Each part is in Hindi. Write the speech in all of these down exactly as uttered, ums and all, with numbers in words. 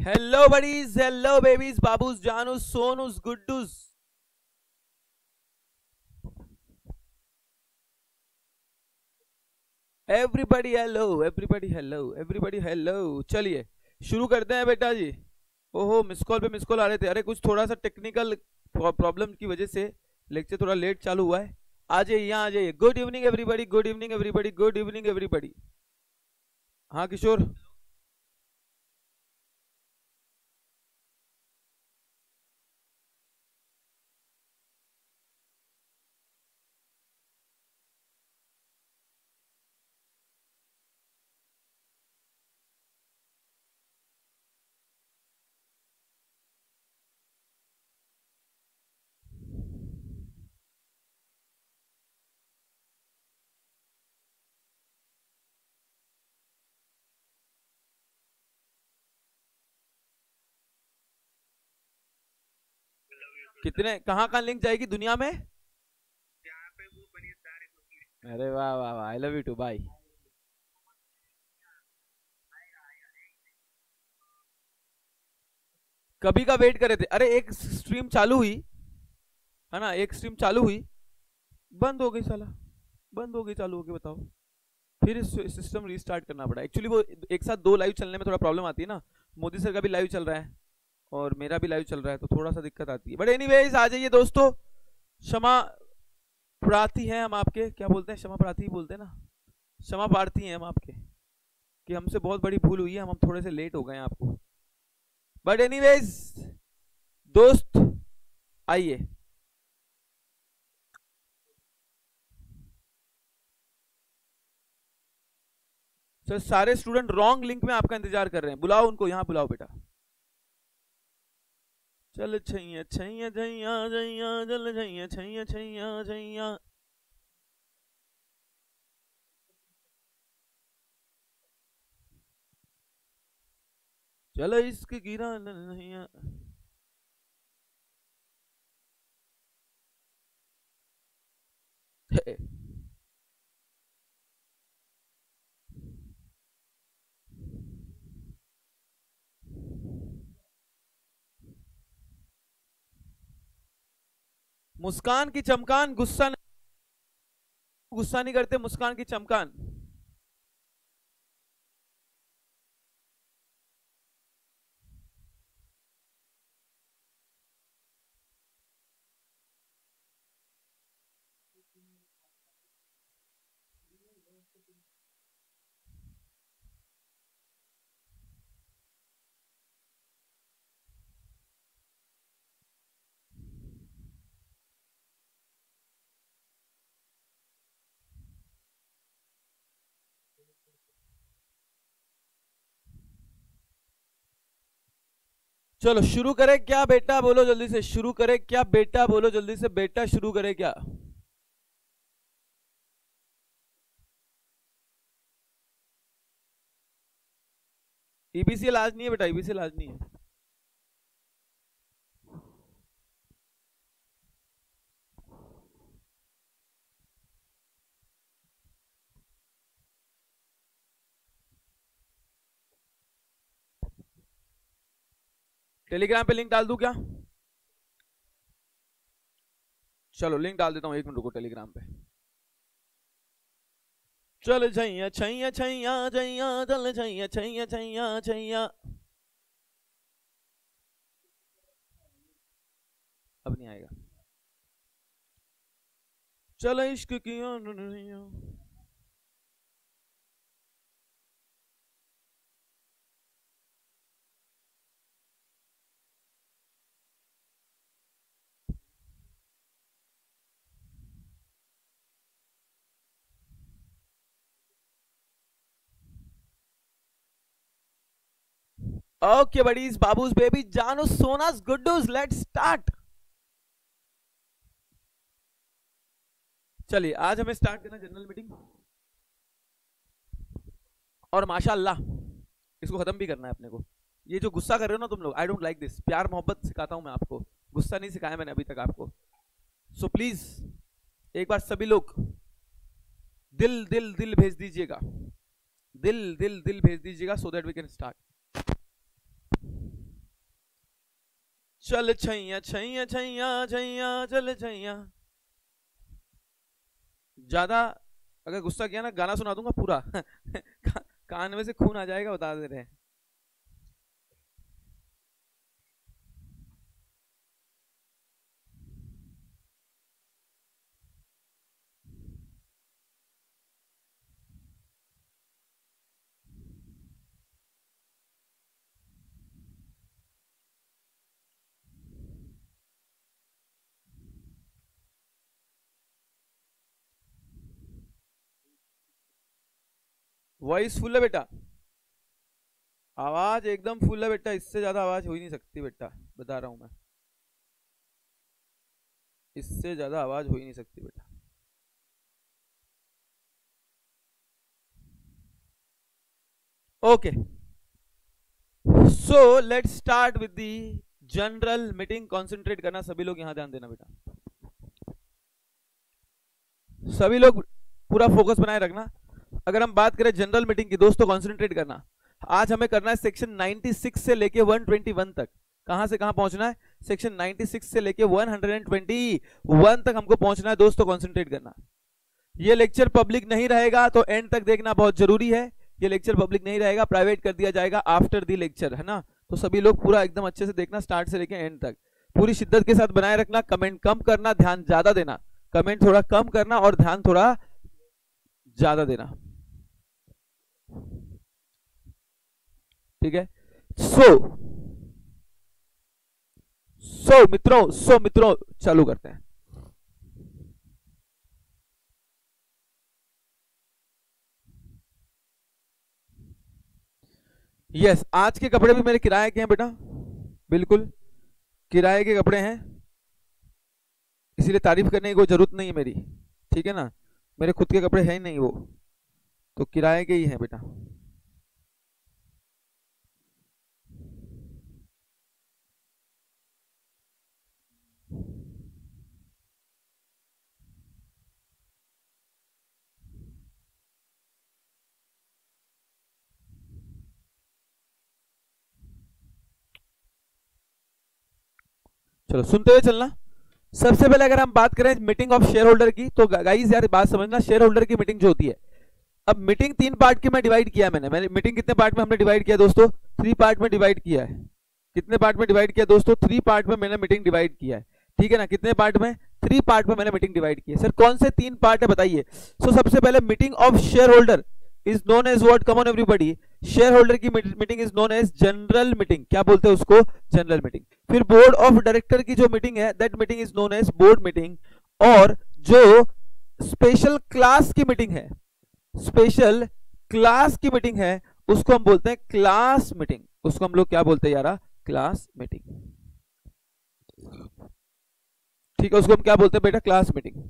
Hello buddies, hello babies, babus, janus, sonus, guddus. Everybody hello, everybody hello, everybody hello. चलिए शुरू करते हैं बेटा जी. ओहो मिस कॉल पे मिस कॉल आ रहे थे. अरे कुछ थोड़ा सा टेक्निकल प्रॉब्लम की वजह से लेक्चर थोड़ा लेट चालू हुआ है. आ जाइए यहाँ आ जाइए. Good evening everybody, good evening everybody, good evening everybody. हाँ किशोर. कितने कहाँ कहाँ लिंक जाएगी दुनिया में? अरे वाह वाह वाह. I love you too. Bye. कभी का वेट कर रहे थे. अरे एक स्ट्रीम चालू हुई है ना, एक स्ट्रीम चालू हुई बंद हो गई साला. बंद हो गई चालू हो गई. बताओ. फिर सिस्टम रीस्टार्ट करना पड़ा. एक्चुअली वो एक साथ दो लाइव चलने में थोड़ा प्रॉब्लम आती है ना. मोदी सर का भी लाइव चल रहा है और मेरा भी लाइव चल रहा है तो थोड़ा सा दिक्कत आती है. बट एनीवेज आ जाइए दोस्तों. क्षमा प्रार्थी हैं हम आपके. क्या बोलते हैं? क्षमा प्रार्थी बोलते हैं ना. क्षमा प्रार्थी हैं हम आपके कि हमसे बहुत बड़ी भूल हुई है. हम हम थोड़े से लेट हो गए हैं आपको. बट एनीवेज दोस्त आइए. सर सारे स्टूडेंट रॉन्ग लिंक में आपका इंतजार कर रहे हैं. बुलाओ उनको यहाँ. बुलाओ बेटा. चल छैया छैया छैया छैया चल छैया छैया छैया छैया. चल इश्क गिरा नहीं. मुस्कान की चमकान. गुस्सा नहीं, गुस्सा नहीं करते. मुस्कान की चमकान. चलो शुरू करें क्या बेटा? बोलो जल्दी से. शुरू करें क्या बेटा? बोलो जल्दी से बेटा. शुरू करें क्या? ईबीसीएल आज नहीं है बेटा. ईबीसीएल आज नहीं है. टेलीग्राम पे लिंक डाल दूं क्या? चलो लिंक डाल देता हूं. एक मिनट रुको. टेलीग्राम पे चल छैया छैया छैया छैया चल छैया छैया छैया छैया. अब नहीं आएगा. चल इश्क किया नहीं. ओके बडीज, बाबूज, बेबी, जानू, सोनास, गुड्डूज, लेट्स स्टार्ट. चलिए आज हमें स्टार्ट करना जनरल मीटिंग और माशाल्लाह इसको खत्म भी करना है अपने को. ये जो गुस्सा कर रहे हो ना तुम लोग, आई डोंट लाइक दिस. प्यार मोहब्बत सिखाता हूं मैं आपको. गुस्सा नहीं सिखाया मैंने अभी तक आपको. सो so प्लीज एक बार सभी लोग दिल दिल दिल भेज दीजिएगा. दिल दिल दिल भेज दीजिएगा so that we can start. चल छैया छैया छैया छैया चल छैया। ज्यादा अगर गुस्सा किया ना गाना सुना दूंगा पूरा कान में से खून आ जाएगा, बता दे रहे हैं। वॉइस फुल है बेटा, आवाज एकदम फुल है बेटा, इससे ज्यादा आवाज हो ही नहीं सकती बेटा, बता रहा हूं मैं, इससे ज्यादा आवाज हो ही नहीं सकती बेटा। Okay, so let's start with the general meeting. Concentrate करना सभी लोग, यहां ध्यान देना बेटा, सभी लोग पूरा फोकस बनाए रखना। अगर हम बात करें जनरल मीटिंग की दोस्तों, कॉन्सेंट्रेट करना। आज हमें करना है सेक्शन छियानवे से लेके एक सौ इक्कीस तक। कहां से कहां पहुंचना है? सेक्शन छियानवे से लेके एक सौ इक्कीस तक हमको पहुंचना है दोस्तों, कॉन्सेंट्रेट करना। ये लेक्चर पब्लिक नहीं रहेगा तो एंड तक देखना बहुत जरूरी है। ये लेक्चर पब्लिक नहीं रहेगा, प्राइवेट कर दिया जाएगा आफ्टर दी लेक्चर, है ना। तो सभी लोग पूरा एकदम अच्छे से देखना, स्टार्ट से लेके एंड तक पूरी शिद्दत के साथ बनाए रखना। कमेंट कम करना, ध्यान ज्यादा देना। कमेंट थोड़ा कम करना और ध्यान थोड़ा ज्यादा देना, ठीक है। सो सो मित्रों सो मित्रों चालू करते हैं। यस, आज के कपड़े भी मेरे किराए के हैं बेटा, बिल्कुल किराए के कपड़े हैं, इसीलिए तारीफ करने की कोई जरूरत नहीं है मेरी, ठीक है ना। मेरे खुद के कपड़े हैं ही नहीं, वो तो किराए के ही हैं बेटा। चलो सुनते हुए चलना। सबसे पहले अगर हम बात करें मीटिंग ऑफ शेयर होल्डर की, तो गाइस यार बात समझना, शेयर होल्डर की मीटिंग जो होती है, अब मीटिंग तीन पार्ट के में डिवाइड किया मैंने मैंने मीटिंग कितने पार्ट में हमने डिवाइड किया दोस्तों? थ्री पार्ट में डिवाइड किया है। कितने पार्ट में डिवाइड किया दोस्तों? थ्री पार्ट में मैंने मीटिंग डिवाइड किया है, ठीक है ना। कितने पार्ट में? थ्री पार्ट में मैंने मीटिंग डिवाइड की है। सर कौन से तीन पार्ट है बताइए। सो सबसे पहले meeting of shareholder is known as what, come on everybody. Shareholder की meeting is known as general meeting. क्या बोलते हैं उसको? General meeting. फिर बोर्ड ऑफ डायरेक्टर की जो मीटिंग है, that meeting is known as board meeting. और जो स्पेशल क्लास की मीटिंग है, स्पेशल क्लास की मीटिंग है, उसको हम बोलते हैं क्लास मीटिंग। उसको हम लोग क्या बोलते हैं यारा? क्लास मीटिंग, ठीक है। उसको हम क्या बोलते हैं बेटा? Class meeting.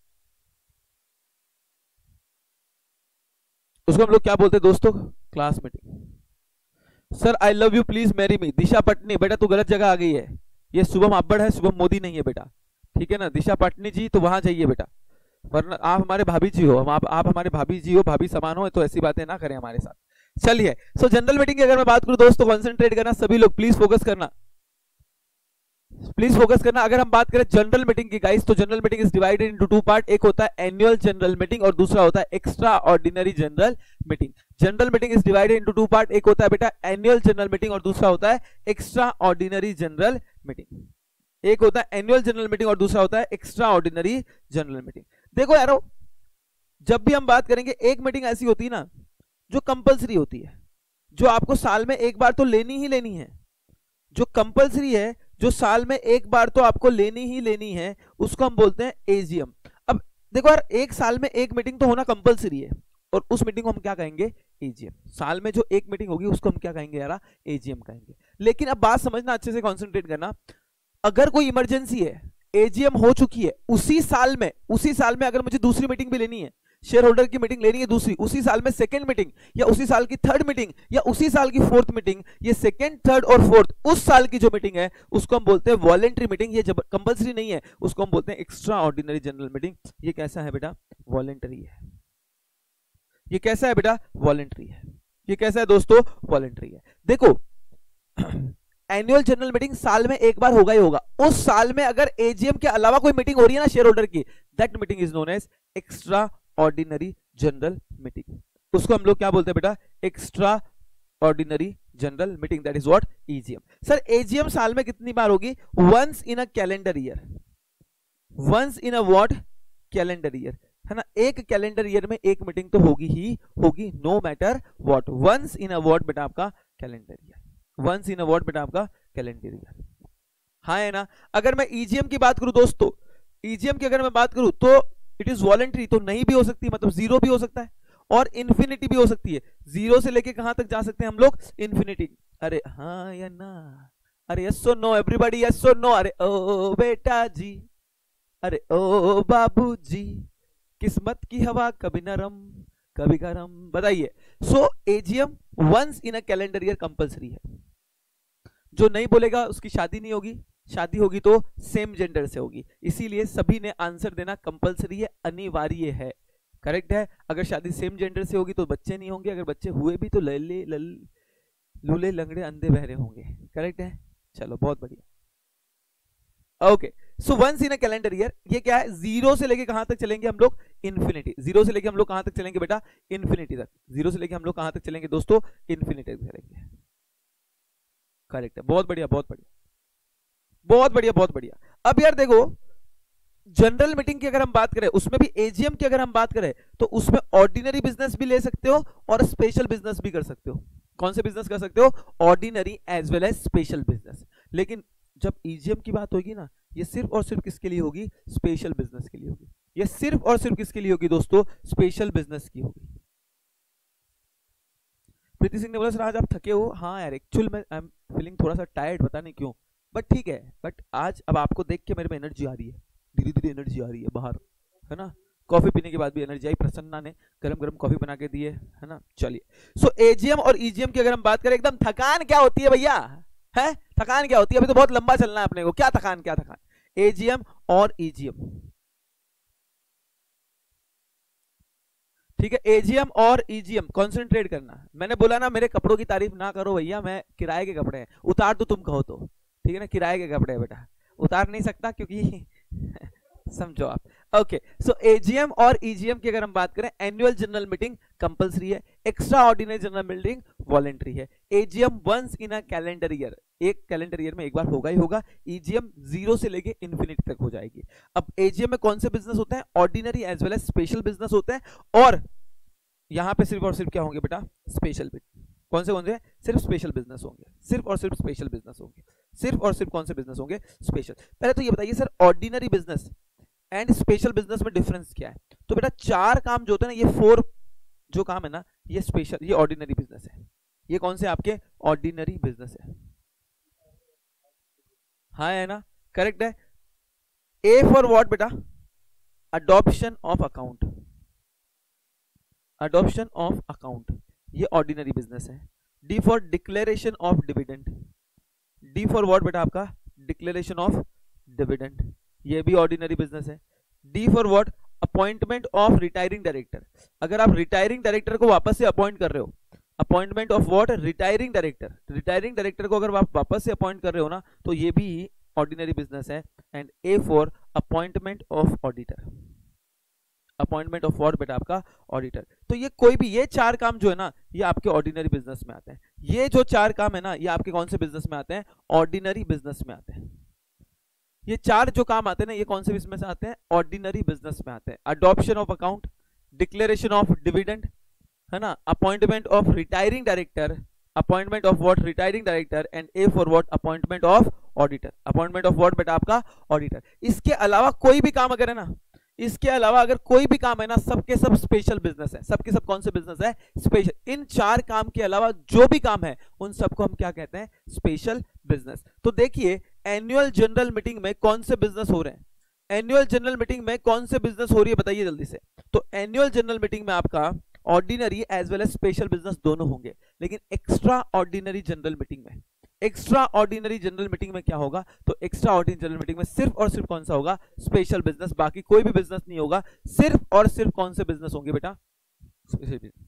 उसको हम लोग क्या बोलते हैं दोस्तों? Class meeting. Sir I love you please marry me. Disha Patani, बेटा तू गलत जगह आ गई है, ये शुभम अब्बड़ है, शुभम मोदी नहीं है बेटा, ठीक है ना। दिशा पटनी जी तो वहां जाइए बेटा, वरना आप हमारे भाभी जी हो, हम आप, आप हमारे भाभी जी हो, भाभी समान हो, तो ऐसी बातें ना करें हमारे साथ। चलिए, सो जनरल मीटिंग की अगर मैं बात करूं दोस्तों, कॉन्सेंट्रेट करना सभी लोग, प्लीज फोकस करना, प्लीज फोकस करना। अगर हम बात करें जनरल मीटिंग की गाइस, तो general meeting is divided into two part. एक होता है एनुअल जनरल मीटिंग और दूसरा होता है extraordinary general meeting. General meeting is divided into two part. एक होता है बेटा एनुअल जनरल मीटिंग और दूसरा होता है एक्स्ट्रा ऑर्डिनरी जनरल मीटिंग। एक होता है एनुअल जनरल मीटिंग और दूसरा होता है एक्स्ट्रा ऑर्डिनरी जनरल मीटिंग। देखो यारो, जब भी हम बात करेंगे, एक मीटिंग ऐसी होती है ना जो कंपलसरी होती है, जो आपको साल में एक बार तो लेनी ही लेनी है, जो कंपलसरी है, जो साल में एक बार तो आपको लेनी ही लेनी है, उसको हम बोलते हैं एजीएम। अब देखो यार, एक साल में एक मीटिंग तो होना कंपलसरी है, और उस मीटिंग को हम क्या कहेंगे? एजीएम। साल में जो एक मीटिंग होगी उसको हम क्या कहेंगे यार? एजीएम कहेंगे। लेकिन अब बात समझना, अच्छे से कॉन्सेंट्रेट करना, अगर कोई इमरजेंसी है, एजीएम हो चुकी है, उसी साल में उसी साल में अगर मुझे दूसरी मीटिंग भी लेनी है, शेयर होल्डर की मीटिंग लेनी है दूसरी, उसी साल में सेकंड मीटिंग, या उसी साल की थर्ड मीटिंग, या उसी साल की फोर्थ मीटिंग, ये सेकंड थर्ड और फोर्थ उस साल की जो मीटिंग है उसको हम बोलते हैं वॉलेंट्री मीटिंग। ये कंपलसरी नहीं है, उसको हम बोलते हैं एक्स्ट्रा ऑर्डिनरी जनरल मीटिंग। ये कैसा है बेटा? वॉलेंटरी है। ये कैसा है बेटा? वॉलेंटरी है। ये कैसा है दोस्तों? वॉलेंटरी है। देखो एनुअल जनरल मीटिंग साल में एक बार होगा ही होगा। उस साल में अगर एजीएम के अलावा कोई मीटिंग हो रही है ना शेयर होल्डर की, that meeting is known as extraordinary general meeting. उसको हम लोग क्या बोलते हैं बेटा? Extraordinary general meeting, that is what? EGM. Sir AGM साल में कितनी बार होगी? Once in a calendar year, once in a what? Calendar year, है ना। एक कैलेंडर ईयर में एक मीटिंग तो होगी ही होगी, no matter what. Once in a what बेटा? आपका calendar year, once in a what बेटा? आपका कैलेंडर ईयर, हाँ है ना। अगर मैं ईजीएम की बात करूं दोस्तों, ईजीएम की अगर मैं बात करूं तो इट इज वॉलेंट्री, तो नहीं भी हो सकती, मतलब जीरो भी हो सकता है और इन्फिनिटी भी हो सकती है। जीरो से लेके कहां तक जा सकते हैं हम लोग? इन्फिनिटी। अरे हाँ या ना? अरे यस और नो एवरीबॉडी, यस और नो? अरे ओ बेटा जी, अरे ओ बाबू जी, किस्मत की हवा कभी नरम कभी गरम, बताइए। So AGM once in a calendar year compulsory है। जो नहीं बोलेगा उसकी शादी नहीं होगी, शादी होगी तो सेम जेंडर से होगी। इसीलिए सभी ने आंसर देना कंपलसरी है, अनिवार्य है, करेक्ट है। अगर शादी सेम जेंडर से होगी तो बच्चे नहीं होंगे, अगर बच्चे हुए भी तो लल्ले लल लूले लंगड़े अंधे बहरे होंगे, करेक्ट है। चलो बहुत बढ़िया। Okay, so once in a calendar year, ये क्या है? जीरो से लेके कहां तक चलेंगे हम लोग? इन्फिनिटी। जीरो से लेके हम लोग कहां तक चलेंगे बेटा? इन्फिनिटी तक। जीरो से लेके हम लोग कहां तक चलेंगे दोस्तों? इन्फिनिटी तक चलेंगे, करेक्ट है। बहुत बढ़िया बहुत बढ़िया बहुत बढ़िया बहुत बढ़िया। अब यार देखो, जनरल मीटिंग की अगर हम बात करें, उसमें भी एजीएम की अगर हम बात करें तो उसमें ऑर्डिनरी बिजनेस भी ले सकते हो और स्पेशल बिजनेस भी कर सकते हो। कौन से बिजनेस कर सकते हो? Ordinary as well as special business. लेकिन जब ईजीएम की बात होगी ना, ये सिर्फ और सिर्फ किसके लिए होगी? स्पेशल बिजनेस के लिए होगी। ये सिर्फ और सिर्फ किसके लिए होगी दोस्तों? स्पेशल बिजनेस की होगी। प्रीति सिंह ने बोला सर आज आप थके हो। हाँ यार, एक्चुअल में आई एम फीलिंग थोड़ा सा टायर्ड, पता नहीं क्यों, बट ठीक है। बट आज अब आपको देख के मेरे में एनर्जी आ रही है, धीरे धीरे एनर्जी आ रही है बाहर, है ना। कॉफी पीने के बाद भी एनर्जी आई, प्रसन्ना ने गरम गरम कॉफी बना के दी है, है ना। चलिए, सो एजीएम और ईजीएम की अगर हम बात करें, एकदम थकान क्या होती है भैया? है थकान क्या होती है? अभी तो बहुत लंबा चलना है अपने को। क्या थकान क्या थकान? एजीएम और ईजीएम, ठीक है। एजीएम और ईजीएम कंसंट्रेट करना। मैंने बोला ना मेरे कपड़ों की तारीफ ना करो भैया, मैं किराए के कपड़े हैं, उतार दो तुम कहो तो, ठीक है ना। किराए के कपड़े हैं बेटा, उतार नहीं सकता क्योंकि समझो आप। ओके, सो एजीएम और ईजीएम की अगर हम बात करें, एनुअल जनरल मीटिंग कंपलसरी है, extraordinary general meeting voluntary है। AGM once in a calendar year, एक कैलेंडर ईयर में एक बार होगा ही होगा। ईजीएम जीरो से लेके इन्फिनिटी तक हो जाएगी। अब एजीएम में कौन से बिजनेस होते हैं? Ordinary as well as special business होते हैं, और यहां पे सिर्फ और सिर्फ क्या होंगे बेटा? Special business. कौन से कौन से? सिर्फ स्पेशल बिजनेस होंगे, सिर्फ और सिर्फ स्पेशल बिजनेस होंगे, सिर्फ और सिर्फ कौन से बिजनेस होंगे? स्पेशल। पहले तो ये बताइए sir, ordinary business and special business में डिफरेंस क्या है? तो बेटा चार काम जो होते हैं ना, ये फोर जो काम है ना, ये स्पेशल, ये ऑर्डिनरी बिजनेस है। ये कौन से आपके? ऑर्डिनरी बिजनेस है, हाँ है ना, करेक्ट है। ए फॉर व्हाट बेटा? Adoption of account, adoption of account, ये ऑर्डिनरी बिजनेस है। D for declaration of dividend, D for what बेटा? आपका डिक्लेरेशन ऑफ डिविडेंड, ये भी ऑर्डिनरी बिजनेस है। D for what? Appointment of retiring director. अगर आप रिटायरिंग डायरेक्टर को वापस से अपॉइंट कर रहे हो, appointment of what? Retiring director. Retiring director को अगर आप वापस से अपॉइंट कर रहे हो ना, तो ये भी ऑर्डिनरी बिजनेस है। And A for appointment of auditor, appointment of what बेटा? आपका ऑडिटर। तो ये कोई भी, ये चार काम जो है ना, ये आपके ऑर्डिनरी बिजनेस में आते हैं। ये जो चार काम है ना, ये आपके कौन से बिजनेस में आते हैं? ऑर्डिनरी बिजनेस में आते हैं। ये चार जो काम आते हैं ना, ये कौन से बिजनेस में आते हैं? ऑर्डिनरी बिजनेस में आते हैं। Adoption of account, declaration of dividend, है ना, appointment of retiring director, appointment of what? Retiring director, and A for what? Appointment of auditor. Appointment of what बेटा? आपका ऑडिटर। इसके अलावा कोई भी काम अगर है ना, इसके अलावा अगर कोई भी काम है ना, सबके सब स्पेशल बिजनेस है। सबके सब कौन से बिजनेस है? स्पेशल। इन चार काम के अलावा जो भी काम है, उन सबको हम क्या कहते हैं? Special business. तो देखिए, एनुअल जनरल मीटिंग में कौन से बिजनेस हो रहे हैं? एनुअल जनरल मीटिंग में कौन से बिजनेस हो रही है बताइए जल्दी से। तो एनुअल जनरल मीटिंग में आपका ordinary as well as special business दोनों होंगे। लेकिन एक्स्ट्रा ऑर्डिनरी जनरल मीटिंग में, एक्स्ट्रा ऑर्डिनरी जनरल मीटिंग में क्या होगा? तो एक्स्ट्रा ऑर्डिनरी जनरल मीटिंग में सिर्फ और सिर्फ कौन सा होगा? Special business. बाकी कोई भी बिजनेस नहीं होगा। सिर्फ और सिर्फ कौन से बिजनेस होंगे बेटा? Special business.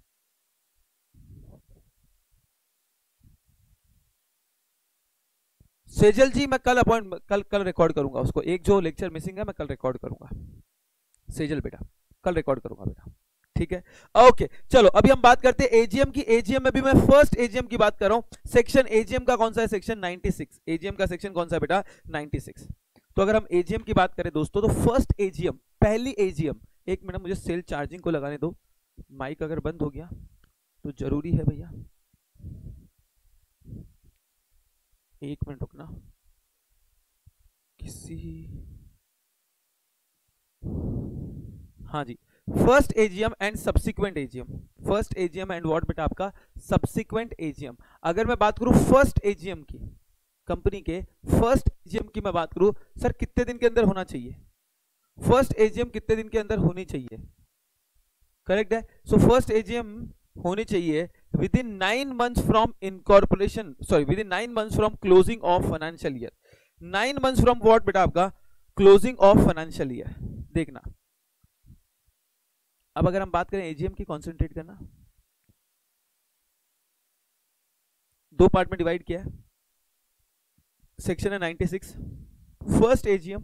सेजल जी मैं कल अपॉइंट कल कल रिकॉर्ड करूंगा उसको, एक जो लेक्चर मिसिंग है मैं कल रिकॉर्ड करूंगा। सेजल बेटा कल रिकॉर्ड करूंगा बेटा, ठीक है। ओके चलो अभी हम बात करते हैं एजीएम की। एजीएम में भी मैं फर्स्ट एजीएम की बात कर रहा हूं। सेक्शन एजीएम का कौन सा है? सेक्शन छियानवे। एजीएम का सेक्शन कौन सा है बेटा? छियानवे। तो अगर हम एजीएम की बात करें दोस्तों, तो फर्स्ट एजीएम, पहली एजीएम, एक मिनट मुझे सेल चार्जिंग को लगाने दो, माइक अगर बंद हो गया तो जरूरी है भैया, एक मिनट रुकना। किसी हाँ जी, first AGM and subsequent AGM. First AGM and what बेटा? आपका सब्सिक्वेंट एजीएम। अगर मैं बात करूं फर्स्ट एजीएम की, कंपनी के फर्स्ट एजीएम की मैं बात करूं, सर कितने दिन के अंदर होना चाहिए? फर्स्ट एजीएम कितने दिन के अंदर होनी चाहिए? करेक्ट है। सो फर्स्ट एजीएम होनी चाहिए within nine months from incorporation, sorry within nine months from closing of financial year. Nine months from what बेटा? आपका क्लोजिंग ऑफ फाइनेंशियल ईयर। देखना अब अगर हम बात करें एजीएम की, कॉन्सेंट्रेट करना, दो पार्ट में डिवाइड किया है। सेक्शन है छियानवे, first AGM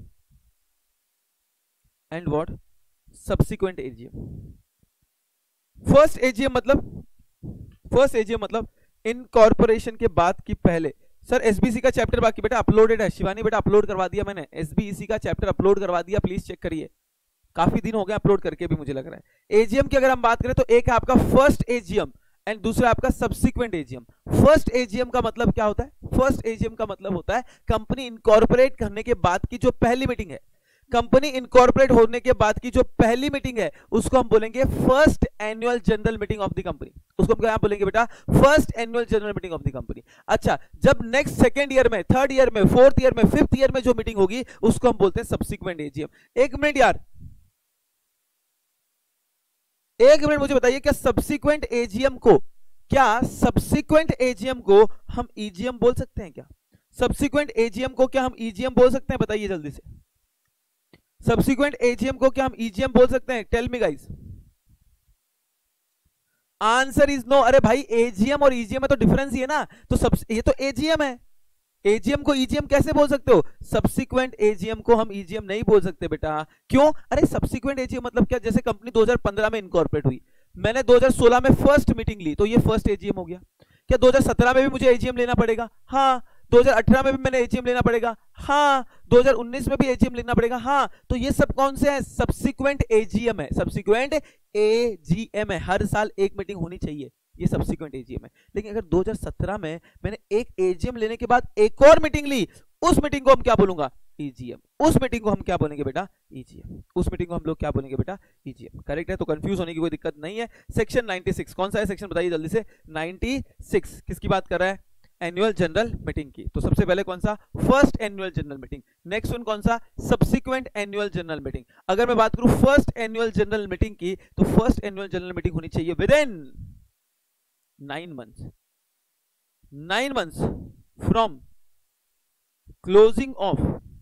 and what? Subsequent AGM. First AGM मतलब, फर्स्ट एजीएम मतलब इनकॉर्पोरेशन के बाद की पहले। सर एसबीसी का चैप्टर बाकी बेटा अपलोडेड है, शिवानी बेटा अपलोड करवा दिया मैंने, एसबीसी का चैप्टर अपलोड करवा दिया, प्लीज चेक करिए, काफी दिन हो गए अपलोड करके भी मुझे लग रहा है। एजीएम की अगर हम बात करें तो एक है आपका फर्स्ट एजीएम एंड दूसरा आपका सब्सिक्वेंट एजीएम। फर्स्ट एजीएम का मतलब क्या होता है? फर्स्ट एजीएम का मतलब होता है कंपनी इनकॉर्पोरेट करने के बाद की जो पहली मीटिंग है, कंपनी इनकॉर्पोरेट होने के बाद की जो पहली मीटिंग है उसको हम बोलेंगे first annual general meeting of the company. उसको हम क्या बोलेंगे बेटा? First annual general meeting of the company. अच्छा, जब नेक्स्ट सेकंड ईयर में, थर्ड ईयर में, फोर्थ ईयर में, फिफ्थ ईयर में जो मीटिंग होगी उसको हम बोलते हैं सब्सिक्वेंट एजीएम। एक मिनट यार, एक मिनट मुझे बताइए, क्या सब्सिक्वेंट एजीएम को, क्या सब्सिक्वेंट एजीएम को हम ईजीएम बोल सकते हैं? क्या सब्सिक्वेंट एजीएम को क्या हम ईजीएम बोल सकते हैं? बताइए जल्दी से, सब्सिक्वेंट एजीएम को क्या हम ईजीएम बोल सकते हैं? Tell me guys, answer is no. अरे भाई एजीएम और ईजीएम में तो डिफरेंस ही है ना, तो सब ये तो एजीएम है, एजीएम को ईजीएम कैसे बोल सकते हो? सब्सिक्वेंट एजीएम को हम ईजीएम नहीं बोल सकते बेटा। क्यों? अरे सब्सिक्वेंट एजीएम मतलब क्या? जैसे कंपनी दो हज़ार पंद्रह में इनकॉर्पोरेट हुई, मैंने दो हज़ार सोलह में फर्स्ट मीटिंग ली, तो ये फर्स्ट एजीएम हो गया। क्या दो हज़ार सत्रह में भी मुझे एजीएम लेना पड़ेगा? हाँ। दो हज़ार अठारह में भी मैंने एजीएम लेना पड़ेगा? हाँ। दो हज़ार उन्नीस में भी एजीएम लेना पड़ेगा? हाँ। तो ये सब कौन से हैं? सब्सिक्वेंट एजीएम है, सब्सिक्वेंट एजीएम है, हर साल एक मीटिंग होनी चाहिए, ये सब्सिक्वेंट एजीएम है। लेकिन अगर दो हज़ार सत्रह में मैंने एक एजीएम लेने के बाद एक और मीटिंग ली, उस मीटिंग को हम क्या बोलूंगा? ईजीएम। उस मीटिंग को हम क्या बोलेंगे बेटा? ईजीएम। उस मीटिंग को हम लोग क्या बोलेंगे बेटा? ईजीएम। करेक्ट है, तो कंफ्यूज होने की कोई दिक्कत नहीं है। सेक्शन छियानवे कौन सा है? सेक्शन बताइए जल्दी से। छियानवे किसकी बात कर रहा है? एनुअल जनरल मीटिंग की। तो सबसे पहले कौन सा? First annual general meeting. Next one कौन सा? Subsequent annual general meeting. अगर मैं बात करूं फर्स्ट एनुअल जनरल मीटिंग की, तो फर्स्ट एनुअल जनरल मीटिंग होनी चाहिए within nine months, nine months from closing of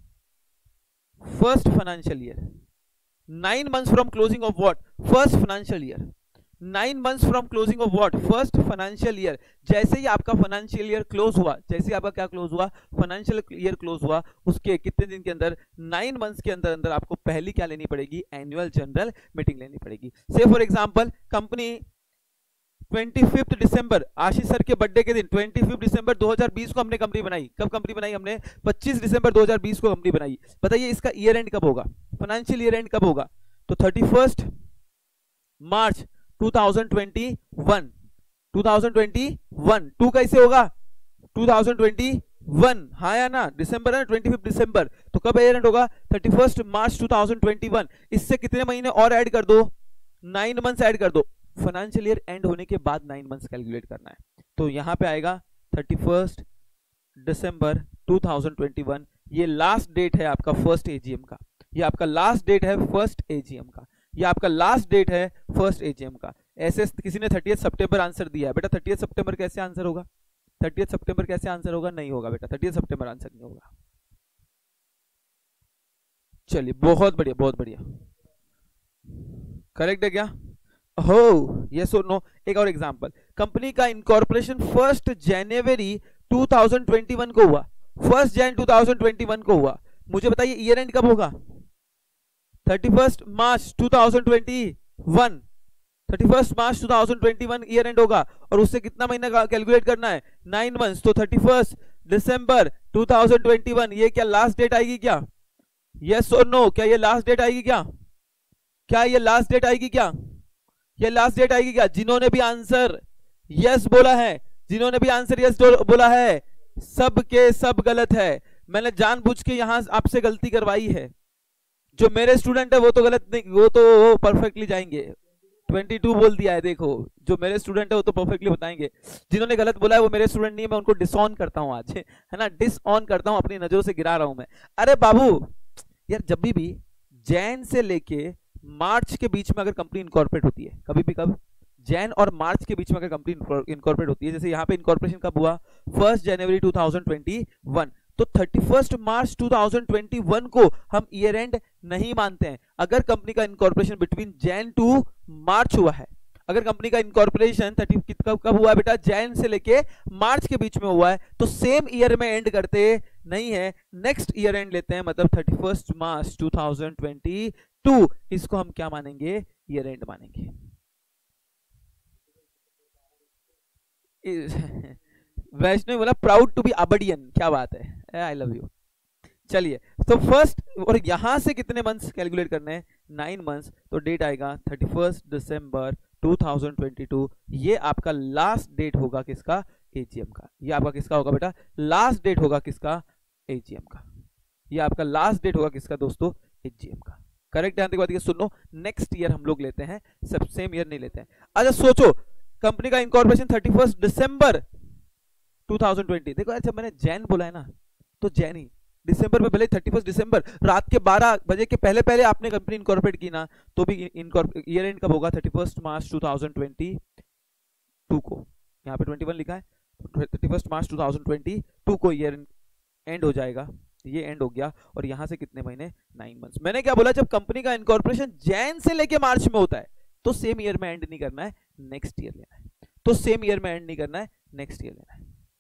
first financial year. Nine months from closing of what? First financial year. Nine months from closing of what? First financial year. जैसे ही आपका फाइनेंशियल ईयर क्लोज हुआ, जैसे ही आपका क्या क्लोज हुआ? फाइनेंशियल ईयर क्लोज हुआ, उसके कितने दिन के अंदर? नाइन मंथ्स के अंदर अंदर आपको पहली क्या लेनी पड़ेगी? एनुअल जनरल मीटिंग लेनी पड़ेगी। से फॉर एग्जांपल कंपनी पच्चीस दिसंबर, आशीष सर के बर्थडे के दिन पच्चीस दिसंबर दो हज़ार बीस को हमने कंपनी बनाई। कब कंपनी बनाई हमने? पच्चीस दिसंबर दो हज़ार बीस को कंपनी बनाई। बताइए इसका ईयर एंड कब होगा? फाइनेंशियल ईयर एंड कब होगा? तो thirty first March two thousand twenty one. Two thousand twenty one two कैसे होगा? टू थाउजेंड ट्वेंटी वन, हाँ या ना? दिसंबर है ना, पच्चीस दिसंबर, तो कब ईयर एंड होगा? Thirty first March two thousand twenty one. इससे कितने महीने और ऐड कर दो? नाइन मंथ्स ऐड कर दो। फाइनेंशियल ईयर एंड होने के बाद नाइन मंथ्स कैलकुलेट करना है, तो यहां पे आएगा thirty first December two thousand twenty one. ये लास्ट डेट है आपका फर्स्ट एजीएम का, ये आपका लास्ट डेट है फर्स्ट एजीएम का, ये आपका लास्ट डेट है फर्स्ट एजीएम का। ऐसे किसी ने थर्टियथ सितंबर आंसर दिया है बेटा, थर्टियथ सितंबर कैसे आंसर होगा? थर्टियथ सितंबर कैसे आंसर होगा? नहीं होगा बेटा, थर्टियथ सितंबर आंसर नहीं होगा। चलिए बहुत बढ़िया, बहुत बढ़िया, करेक्ट है क्या? हो यस और नो। एक और एग्जांपल, कंपनी का incorporation first January two thousand twenty one को हुआ, first Jan two thousand twenty one को हुआ, मुझे बताइए ईयर एंड कब होगा? Thirty first March two thousand twenty one, thirty first March two thousand twenty one year end होगा, और उससे कितना महीना कैलकुलेट करना है? नाइन मंथ्स, तो thirty first December two thousand twenty one, ये क्या लास्ट डेट आएगी क्या? यस और नो, क्या ये लास्ट डेट आएगी क्या? क्या ये लास्ट डेट आएगी क्या? ये लास्ट डेट आएगी क्या? जिन्होंने भी आंसर यस बोला है, जिन्होंने भी आंसर यस बोला है, सब के सब गलत है। मैंने जानबूझ के यहां आपसे गलती करवाई है। जो मेरे स्टूडेंट है वो तो गलत नहीं, वो तो परफेक्टली जाएंगे। ट्वेंटी टू बोल दिया है, देखो जो मेरे स्टूडेंट है वो तो परफेक्टली बताएंगे। जिन्होंने गलत बोला है वो मेरे स्टूडेंट नहीं है, मैं उनको डिसऑन करता हूं आज, है ना, डिसऑन करता हूं, अपनी नजरों से गिरा रहा हूं मैं। अरे बाबू यार, जब भी भी जैन से लेके मार्च के बीच में अगर कंपनी इनकॉर्पोरेट होती है, कभी भी कब जैन और मार्च के बीच में अगर कंपनी इनकॉर्पोरेट होती है, जैसे यहाँ पे इनकॉर्पोरेशन कब हुआ? First January two thousand twenty one, तो thirty first March two thousand twenty one को हम ईयर एंड नहीं मानते हैं। अगर कंपनी का incorporation between Jan to March हुआ है, अगर कंपनी का इनकॉर्पोरेशन थर्टी कब कब हुआ है बेटा? जैन से लेके मार्च के बीच में हुआ है, तो सेम ईयर में एंड करते नहीं है, नेक्स्ट ईयर एंड लेते हैं, मतलब thirty first March two thousand twenty two, इसको हम क्या मानेंगे? ईयर एंड मानेंगे। वैष्णव बोला प्राउड टू बी अबडियन, क्या बात है, आई लव यू। चलिए, तो फर्स्ट, और यहां से कितने मंथ्स कैलकुलेट करने हैं? नाइन मंथ्स, तो डेट आएगा thirty first December two thousand twenty two. ये आपका लास्ट डेट होगा किसका? एजीएम का। ये आपका किसका होगा बेटा? लास्ट डेट होगा किसका? एजीएम का। ये आपका लास्ट डेट होगा किसका दोस्तों? एजीएम का। करेक्ट है? बात सुन लो, नेक्स्ट ईयर हम लोग लेते हैं, सब सेम ईयर नहीं लेते हैं। अच्छा सोचो, कंपनी का incorporation thirty first December two thousand twenty, देखो अच्छा मैंने जैन बोला है ना, तो जैन ही दिसंबर में, भले थर्टी फर्स्ट दिसंबर रात के बारह बजे के पहले पहले आपने कंपनी इनकॉर्पोरेट की ना, तो भी ईयर एंड कब होगा? Thirty first March two thousand twenty two को। यहाँ पे ट्वेंटी वन लिखा है, thirty first March two thousand twenty two को ईयर एंड हो जाएगा। ये एंड हो गया, और यहां से कितने महीने? Nine months. मैंने क्या बोला? जब कंपनी का इनकॉर्पोरेशन जैन से लेके मार्च में होता है, तो सेम ईयर में एंड नहीं करना है, नेक्स्ट ईयर लेना है। तो सेम ईयर में एंड नहीं करना है, नेक्स्ट ईयर लेना है।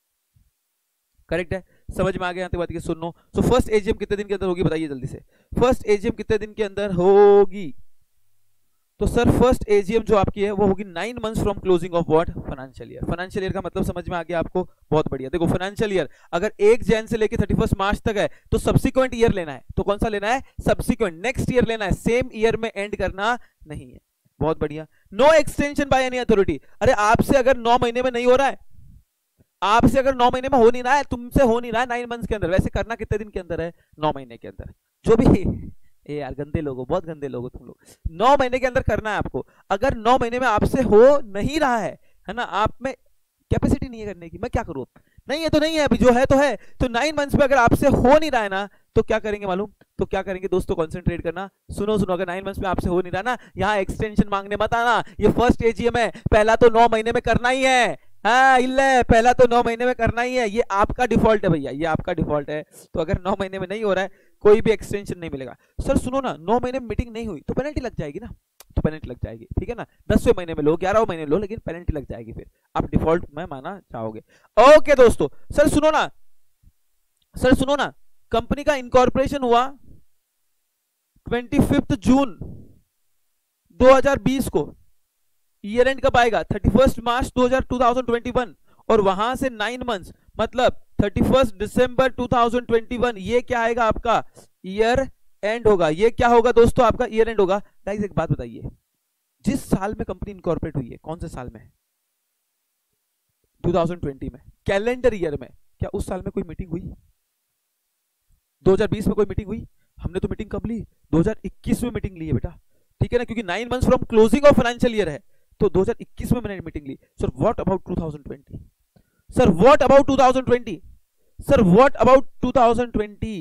करेक्ट है? समझ में आ गया? यहाँ तक बात की सुन लो। सो फर्स्ट एजीएम कितने दिन के अंदर होगी बताइए जल्दी से? फर्स्ट एजीएम कितने दिन के अंदर होगी? तो सर फर्स्ट एजीएम जो आपकी है वो होगी nine months from closing of what? Financial year. Financial year का मतलब समझ में आ गया आपको? बहुत बढ़िया। देखो फाइनेंशियल ईयर अगर एक जैन से लेके थर्टी फर्स्ट मार्च तक है, तो सब्सिक्वेंट ईयर लेना है। तो कौन सा लेना है? सब्सिक्वेंट, नेक्स्ट ईयर लेना है, सेम ईयर में एंड करना नहीं है। बहुत बढ़िया। No extension by any authority. अरे आपसे अगर नौ महीने में नहीं हो रहा है, आपसे अगर नौ महीने में हो नहीं रहा है, तुमसे हो नहीं रहा है नाइन मंथ्स के अंदर, वैसे करना कितने दिन के अंदर है? नौ महीने के अंदर। जो भी ए यार गंदे लोग हो, बहुत गंदे लोग हो तुम लोग। नौ महीने के अंदर करना है आपको। अगर नौ महीने में आपसे हो नहीं रहा है, है ना, आप में कैपेसिटी नहीं है करने की, मैं क्या करूं? नहीं है तो नहीं है, अभी जो है तो है। तो नाइन मंथ्स में अगर आपसे हो नहीं रहा है ना, तो क्या करेंगे मालूम? तो क्या करेंगे दोस्तों? कॉन्सेंट्रेट करना, सुनो सुनो। अगर नाइन मंथ्स में आपसे हो नहीं रहा ना, यहाँ एक्सटेंशन मांगने मत आना। ये फर्स्ट एजीएम है, पहला तो नौ महीने में करना ही है। हाँ इल्ले, पहला तो नौ महीने में करना ही है। ये आपका डिफॉल्ट है भैया, ये आपका डिफॉल्ट है। तो अगर नौ महीने में नहीं हो रहा है, कोई भी एक्सटेंशन नहीं मिलेगा। सर सुनो ना, नौ महीने में मीटिंग नहीं हुई तो पेनल्टी लग जाएगी ना, तो पेनल्टी लग जाएगी, ठीक है ना। दसवें महीने में लो, ग्यारहवें महीने लो, लेकिन पेनल्टी लग जाएगी, फिर आप डिफॉल्ट में माना चाहोगे। ओके दोस्तों, सर सुनो ना, सर सुनो ना, कंपनी का इनकॉर्पोरेशन हुआ ट्वेंटी फिफ्थ जून दो हजार बीस को। ईयर एंड कब आएगा? Thirty first March two thousand twenty one, और वहां से नाइन मंथ्स मतलब thirty first December two thousand twenty one. ये क्या आएगा आपका? ईयर एंड होगा। ये क्या होगा दोस्तों? आपका ईयर एंड होगा। गाइस एक बात बताइए, जिस साल में कंपनी इनकॉर्पोरेट हुई है, कौन से साल में? टू थाउजेंड ट्वेंटी में, कैलेंडर ईयर में। क्या उस साल में कोई मीटिंग हुई? दो हजार बीस में कोई मीटिंग हुई? हमने तो मीटिंग कब ली? दो हजार इक्कीस में मीटिंग ली है बेटा, ठीक है ना, क्योंकि nine months from closing of financial year है, तो दो हजार इक्कीस में मैंने मीटिंग ली। Sir what about two thousand twenty? Sir what about two thousand twenty? Sir what about two thousand twenty?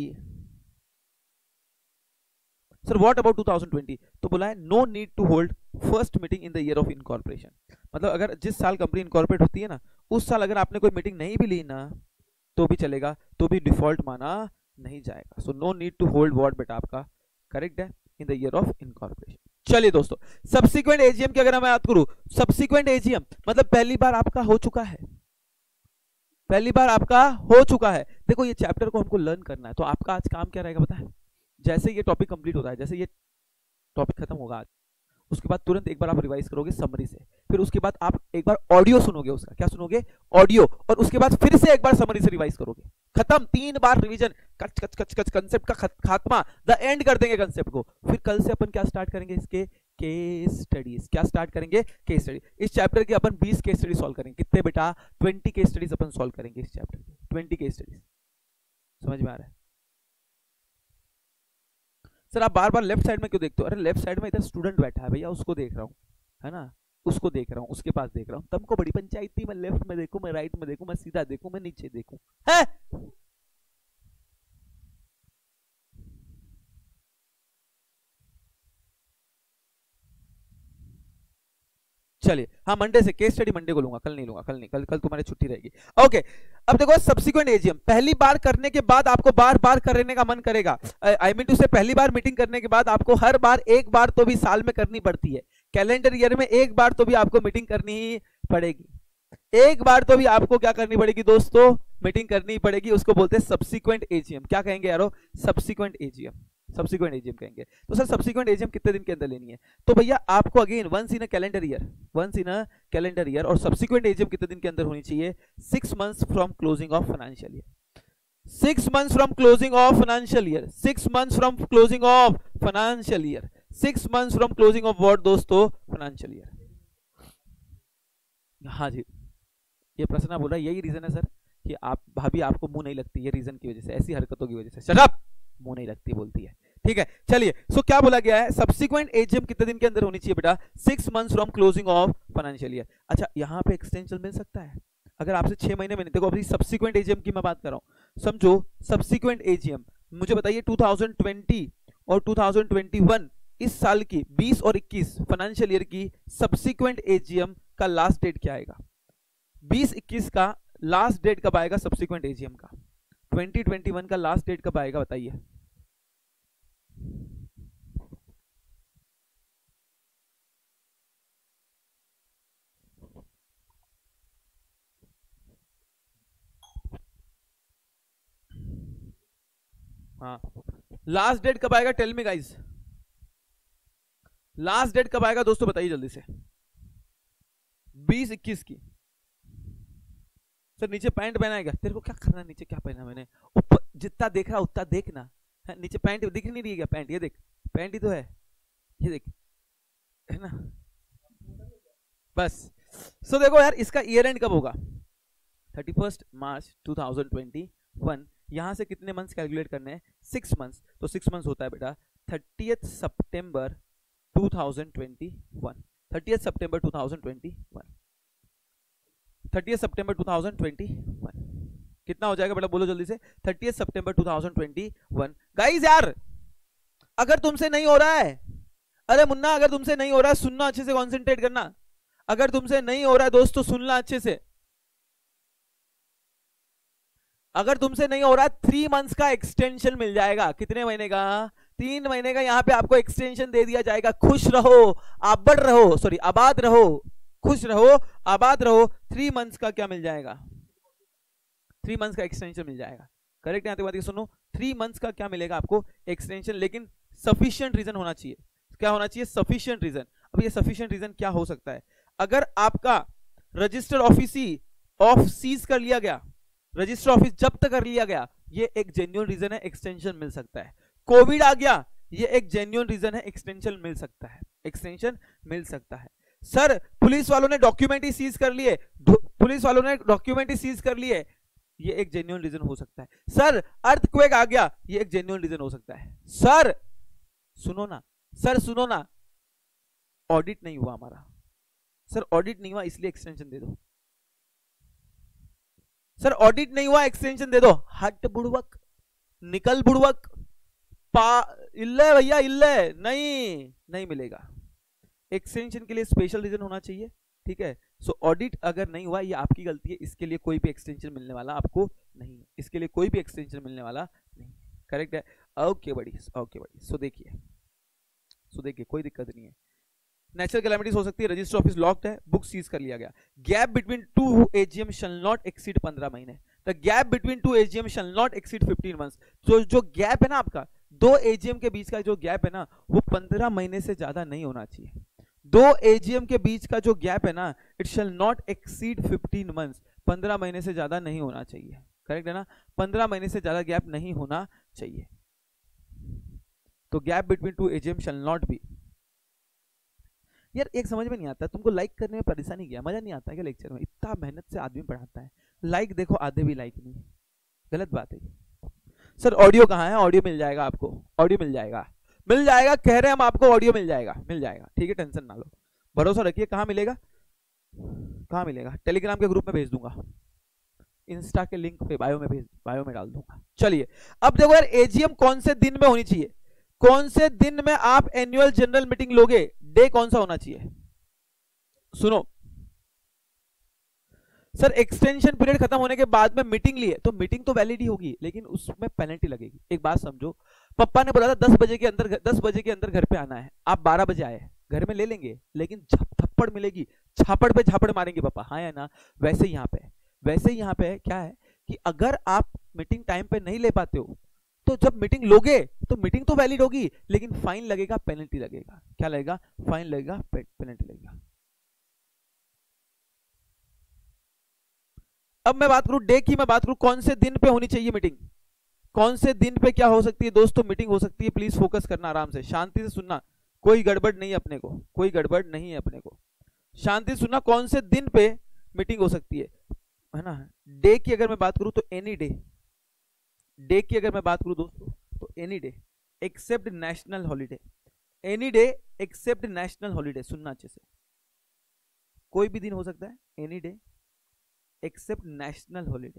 Sir what about two thousand twenty? तो बोला है no need to hold first meeting in the year of incorporation. मतलब अगर जिस साल कंपनी इनकॉर्पोरेट होती है ना, उस साल अगर आपने कोई मीटिंग नहीं भी ली ना, तो भी चलेगा, तो भी डिफॉल्ट माना नहीं जाएगा। So no need to hold what बेटा आपका करेक्ट है, in the year of incorporation. चलिए दोस्तों, सब्सिक्वेंट एजीएम की अगर मैं बात करूं, सब्सिक्वेंट एजीएम मतलब पहली बार आपका हो चुका है, पहली बार आपका हो चुका है। देखो ये चैप्टर को हमको लर्न करना है, तो आपका आज काम क्या रहेगा पता है? जैसे ये टॉपिक कंप्लीट होता है, जैसे ये टॉपिक खत्म होगा आज, उसके बाद तुरंत एक बार आप रिवाइज करोगे समरी से, फिर उसके बाद आप एक बार ऑडियो सुनोगे, उसका क्या सुनोगे? ऑडियो, और उसके बाद फिर से एक बार समरी से रिवाइज करोगे। खत्म, तीन बार रिवीजन, कच कच कच कच, कंसेप्ट का खात्मा, द एंड कर देंगे कंसेप्ट को। फिर कल से अपन क्या स्टार्ट करेंगे? इसके केस स्टडीज। क्या स्टार्ट करेंगे? Case study. इस चैप्टर के अपन बीस केस स्टडी सॉल्व करेंगे। कितने बेटा? ट्वेंटी केस स्टडीज अपन सॉल्व करेंगे इस चैप्टर के, ट्वेंटी केस स्टडीज। समझ में आ रहा है? सर आप बार बार लेफ्ट साइड में क्यों देखते हो? अरे लेफ्ट साइड में इधर स्टूडेंट बैठा है भैया, उसको देख रहा हूँ, है ना, उसको देख रहा हूँ, उसके पास देख रहा हूँ। तुमको बड़ी पंचायत थी, मैं लेफ्ट में देखूं, मैं राइट में देखूं, मैं सीधा देखूं, मैं नीचे देखूं, है? चलिए, हाँ मंडे से केस स्टडी मंडे को लूंगा, कल नहीं लूंगा, कल नहीं, कल कल तुम्हारी छुट्टी रहेगी। ओके, अब देखो सब्सिक्वेंट एजीएम, पहली बार करने के बाद आपको बार बार करने का मन करेगा। आई मीन टू से पहली बार मीटिंग करने के बाद आपको हर बार एक बार तो भी साल में करनी पड़ती है, कैलेंडर ईयर में एक बार तो भी आपको मीटिंग करनी ही पड़ेगी। एक बार तो भी आपको क्या करनी पड़ेगी दोस्तों? मीटिंग करनी पड़ेगी। उसको बोलते हैं सब्सिक्वेंट एजीएम। क्या कहेंगे यारो? सब्सिक्वेंट एजीएम, सब्सिक्वेंट एजीएम कहेंगे। तो सर सब्सिक्वेंट एजीएम कितने दिन के अंदर लेनी है? तो भैया आपको again once in a calendar year, once in a calendar year, और सब्सिक्वेंट एजीएम कितने दिन के अंदर होनी चाहिए? Six months from closing of financial year. Six months from closing of financial year, six months from closing of financial year, six months from closing of what दोस्तों? Financial year. हाँ जी, ये प्रश्न बोल रहा है यही रीजन है सर कि आप भाभी आपको मुंह नहीं लगती, ये रीजन की वजह से, ऐसी हरकतों की वजह से। शट अप, मुंह नहीं लगती बोलती है। ठीक है, चलिए, सो क्या बोला गया है? सब्सिक्वेंट एजीएम कितने दिन के अंदर होनी चाहिए बेटा? Six months from closing of financial year. अच्छा, यहाँ पे एक्सटेंशन मिल सकता है अगर आपसे छह महीने में नहीं। देखो अभी सब्सिक्वेंट एजीएम की मैं बात कर रहा हूँ, समझो सब्सिक्वेंट एजीएम। मुझे बताइए टू थाउजेंड ट्वेंटी और टू थाउजेंड ट्वेंटी वन इस साल की बीस और इक्कीस फाइनेंशियल ईयर की सब्सिक्वेंट एजीएम का लास्ट डेट क्या आएगा? बीस इक्कीस का लास्ट डेट कब आएगा सब्सिक्वेंट एजीएम का? ट्वेंटी ट्वेंटी वन का लास्ट डेट कब आएगा बताइए? हाँ, लास्ट डेट कब आएगा? Tell me guys, last date कब आएगा दोस्तों? बताइए जल्दी से। बीस इक्कीस की। सर नीचे पैंट पहना है क्या? तेरे को क्या करना है? नीचे क्या पहना मैंने? ऊपर जितना देख रहा उतना देखना है। नीचे पैंट दिख नहीं रही है क्या? पैंट ये देख, पैंट ही तो है, ये देख, है ना? बस। सो देखो यार, इसका ईयर एंड कब होगा? Thirty first March two thousand twenty one. यहां से कितने मंथ्स कैलकुलेट करने हैं? Six months. तो सिक्स मंथ्स होता है बेटा thirtieth September two thousand twenty one. Thirtieth September two thousand twenty one, thirtieth September two thousand twenty one. कितना हो जाएगा बेटा? बोलो जल्दी से। Thirtieth September two thousand twenty one. Guys यार, अगर तुमसे नहीं हो रहा है, अरे मुन्ना अगर तुमसे नहीं हो रहा है, सुनना अच्छे से, कॉन्सेंट्रेट करना। अगर तुमसे नहीं हो रहा है दोस्तों, सुनना अच्छे से। अगर तुमसे नहीं हो रहा, थ्री मंथ्स का एक्सटेंशन मिल जाएगा। कितने महीने का? तीन महीने का यहाँ पे आपको एक्सटेंशन दे दिया जाएगा। खुश रहो, आबद रहो, सॉरी आबाद रहो, खुश रहो, आबाद रहो। थ्री मंथ्स का क्या मिल जाएगा? थ्री मंथ्स का एक्सटेंशन मिल जाएगा। करेक्ट है? बात सुनो, थ्री मंथ्स का क्या मिलेगा आपको? एक्सटेंशन, लेकिन सफिशिएंट रीजन होना चाहिए। क्या होना चाहिए? Sufficient reason. अब ये सफिशिएंट रीजन क्या हो सकता है? अगर आपका रजिस्टर ऑफिस ही ऑफ सीज कर लिया गया, रजिस्टर ऑफिस जब्त कर लिया गया, ये एक जेन्युइन रीजन है, एक्सटेंशन मिल सकता है। कोविड आ गया, ये एक जेन्युइन रीजन है, एक्सटेंशन मिल सकता है, एक्सटेंशन मिल सकता है। सर पुलिस वालों ने डॉक्यूमेंट ही सीज कर लिए, पुलिस वालों ने डॉक्यूमेंट ही सीज कर लिए, ये एक जेन्युइन रीजन हो सकता है। सर अर्थक्वेक आ गया, ये एक जेन्युइन रीजन हो सकता है। सर सुनो ना, सर सुनो ना, ऑडिट नहीं हुआ हमारा, सर ऑडिट नहीं हुआ इसलिए एक्सटेंशन दे दो। सर ऑडिट नहीं हुआ, एक्सटेंशन दे दो। हट बुड़वक, निकल बुड़वक, पा इल्ले भैया इल्ले, नहीं नहीं मिलेगा। एक्सटेंशन के लिए स्पेशल रीजन होना चाहिए, ठीक है? सो ऑडिट अगर नहीं हुआ, ये आपकी गलती है, इसके लिए कोई भी एक्सटेंशन मिलने वाला आपको नहीं है, इसके लिए कोई भी एक्सटेंशन मिलने वाला नहीं। करेक्ट है? ओके बड़ी, ओके बड़ी। सो देखिए, सो देखिए कोई दिक्कत नहीं है। नेचुरल कैलेमिटीज हो सकती है, रजिस्टर ऑफिस लॉक्ड है, बुक सीज कर लिया गया। Gap between two AGM shall not exceed पंद्रह महीने। The gap between two AGM shall not exceed fifteen months. तो जो गैप है ना आपका, दो एजीएम के बीच का जो गैप है ना, वो पंद्रह महीने से ज्यादा नहीं होना चाहिए। दो एजीएम के बीच का जो गैप है ना, it shall not exceed fifteen months. पंद्रह महीने से ज्यादा नहीं होना चाहिए, करेक्ट है ना? पंद्रह महीने से ज्यादा गैप नहीं होना चाहिए। तो gap between two AGM shall not be. यार एक समझ में नहीं आता, तुमको लाइक करने में परेशानी क्या, मजा नहीं आता क्या लेक्चर में? इतना मेहनत से आदमी पढ़ाता है, लाइक देखो आधे भी लाइक नहीं, गलत बात है। सर ऑडियो कहाँ है? ऑडियो मिल जाएगा आपको, ऑडियो मिल जाएगा, मिल जाएगा, कह रहे हैं हम आपको, ऑडियो मिल जाएगा, मिल जाएगा, ठीक है, टेंशन ना लो, भरोसा रखिए। कहाँ मिलेगा? कहाँ मिलेगा? टेलीग्राम के ग्रुप में भेज दूंगा, इंस्टा के लिंक पे बायो में भेज, बायो में डाल दूंगा। चलिए अब देखो यार, एजीएम कौन से दिन में होनी चाहिए, कौन से दिन में आप एनुअल जनरल मीटिंग लोगे, डे कौन सा होना चाहिए? सुनो सर, एक्सटेंशन पीरियड खत्म होने के बाद में मीटिंग लिए तो मीटिंग तो वैलिड ही होगी, लेकिन उसमें पेनल्टी लगेगी। एक बात समझो, पापा ने बोला था दस बजे के अंदर दस बजे के अंदर घर पे आना है, आप बारह बजे आए, घर में ले लेंगे, लेकिन थप्पड़ मिलेगी, छापड़ पे छापड़ मारेंगे पापा, हाँ या ना? वैसे यहाँ पे वैसे यहाँ पे क्या है कि अगर आप मीटिंग टाइम पे नहीं ले पाते हो, तो जब मीटिंग लोगे तो मीटिंग तो वैलिड होगी, लेकिन फाइन लगेगा, पेनल्टी लगेगा। क्या लगेगा? फाइन लगेगा, पेनल्टी लगेगा। अब मैं बात करूं डे की, मैं बात करूं कौन से दिन पे होनी चाहिए मीटिंग, कौन से दिन पे क्या हो सकती है दोस्तों मीटिंग हो सकती है। प्लीज फोकस करना, आराम से शांति से सुनना, कोई गड़बड़ नहीं है अपने को, कोई गड़बड़ नहीं है अपने को, शांति से सुनना। कौन से दिन पे मीटिंग हो सकती है, है ना? डे की अगर मैं बात करूं तो एनी डे, डे की अगर मैं बात करूं दोस्तों तो any day except national holiday, any day except national holiday. सुनना अच्छे से, कोई भी दिन हो सकता है, any day except national holiday.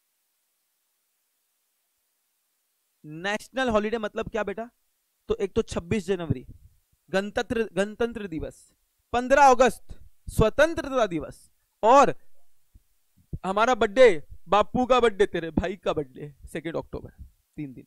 National holiday मतलब क्या बेटा? तो एक तो छब्बीस जनवरी गणतंत्र गणतंत्र दिवस, पंद्रह अगस्त स्वतंत्रता दिवस, और हमारा बर्थडे, बापू का बर्थडे, तेरे भाई का बर्थडे सेकेंड अक्टूबर, तीन दिन।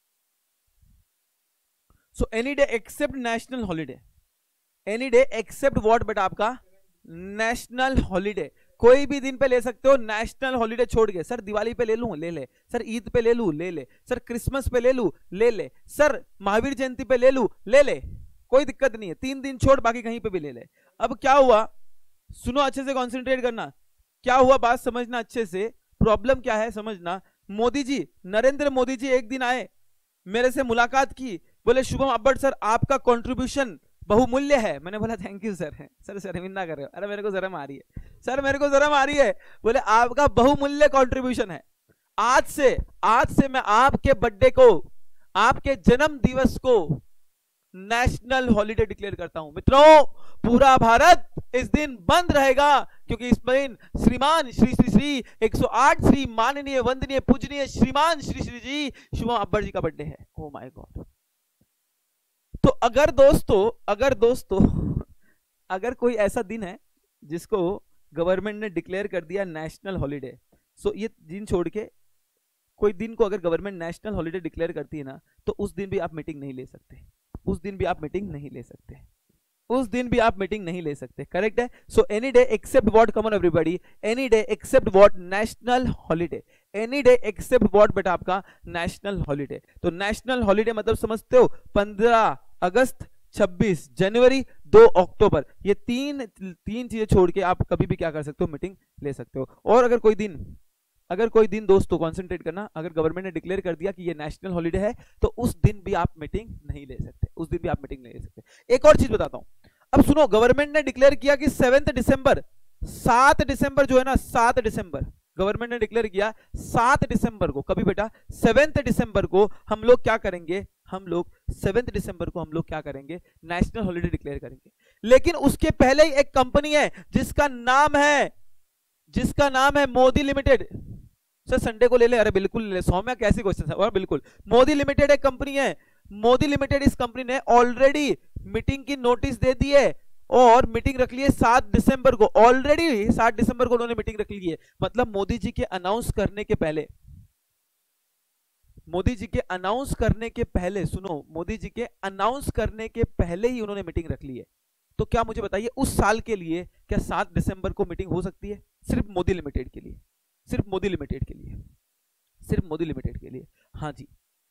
So any day except national holiday, any day except what बेटा? आपका नेशनल हॉलीडे। कोई भी दिन पे ले सकते हो नेशनल हॉलीडे छोड़ के। सर दिवाली पे ले लूं, ले ले। सर ईद पे ले लूं, ले ले। सर क्रिसमस पे ले लूं, ले ले। सर महावीर जयंती पे ले लूं, ले ले, कोई दिक्कत नहीं है। तीन दिन छोड़ बाकी कहीं पे भी ले ले। अब क्या हुआ, सुनो अच्छे से, कॉन्सेंट्रेट करना। क्या हुआ बात समझना अच्छे से, प्रॉब्लम क्या है समझना। मोदी जी, नरेंद्र मोदी जी एक दिन आए, मेरे से मुलाकात की, बोले शुभम अब्बड़ सर आपका कंट्रीब्यूशन बहुमूल्य है। मैंने बोला थैंक यू सर। सर शर्मिंदा कर रहे हो? अरे मेरे को शर्म आ रही है सर, मेरे को शर्म आ रही है। बोले आपका बहुमूल्य कंट्रीब्यूशन है, आज से आज से मैं आपके बर्थडे को, आपके जन्म दिवस को नेशनल हॉलीडे डिक्लेयर करता हूं। मित्रों पूरा भारत इस दिन बंद रहेगा, क्योंकि इस दिन श्रीमान श्री श्री श्री एक सौ आठ श्री माननीय वंदनीय पूजनीय श्रीमान श्री श्री जी शुभम अब्बड़ जी का बर्थडे है। Oh my god. तो अगर दोस्तों अगर दोस्तों अगर कोई ऐसा दिन है जिसको गवर्नमेंट ने डिक्लेयर कर दिया नेशनल हॉलीडे, सो ये दिन छोड़ के कोई दिन को अगर गवर्नमेंट नेशनल हॉलीडे डिक्लेयर करती है ना, तो उस दिन भी आप मीटिंग नहीं ले सकते, उस दिन भी आप मीटिंग नहीं ले सकते, उस दिन भी आप मीटिंग नहीं ले सकते। करेक्ट है? So any day except what, come on everybody, any day except what? National holiday. Any day except what बेटा? आपका नेशनल हॉलीडे। तो नेशनल हॉलीडे मतलब समझते हो, पंद्रह अगस्त, छब्बीस जनवरी, दो अक्टूबर, ये तीन तीन चीजें छोड़ के आप कभी भी क्या कर सकते हो, मीटिंग ले सकते हो। और अगर कोई दिन अगर कोई दिन दोस्तों कॉन्सेंट्रेट करना, अगर गवर्नमेंट ने डिक्लेयर कर दिया कि ये नेशनल हॉलीडे है, तो उस दिन भी आप मीटिंग नहीं ले सकते, उस दिन भी आप मीटिंग नहीं ले सकते। एक और चीज बताता हूं, अब सुनो, गवर्नमेंट ने डिक्लेयर किया कि सेवेंथ दिसंबर, सात दिसंबर जो है ना, सात दिसंबर गवर्नमेंट ने डिक्लेयर किया, सात दिसंबर को, कभी बेटा सेवेंथ दिसंबर को हम लोग क्या करेंगे, हम लोग सेवेंथ दिसंबर को हम लोग क्या करेंगे, नेशनल हॉलीडे डिक्लेयर करेंगे। लेकिन उसके पहले ही एक कंपनी है जिसका नाम है जिसका नाम है मोदी लिमिटेड। सर संडे को ले ले? अरे बिल्कुल ले ले। सौम्या कैसी क्वेश्चन है? और बिल्कुल, मोदी लिमिटेड एक कंपनी है, मोदी लिमिटेड इस कंपनी ने ऑलरेडी मीटिंग की नोटिस दे दी है और मीटिंग रख ली है सात दिसंबर को। ऑलरेडी सात दिसंबर को उन्होंने मीटिंग रख ली है, मतलब मोदी जी के अनाउंस करने के पहले, मोदी जी के अनाउंस करने के पहले, सुनो, मोदी जी के अनाउंस करने के पहले ही उन्होंने मीटिंग रख ली है। तो क्या मुझे बताइए उस साल के लिए क्या सात दिसंबर को मीटिंग हो सकती है? सिर्फ मोदी लिमिटेड के लिए, सिर्फ मोदी लिमिटेड के लिए, सिर्फ मोदी लिमिटेड के लिए। हाँ जी,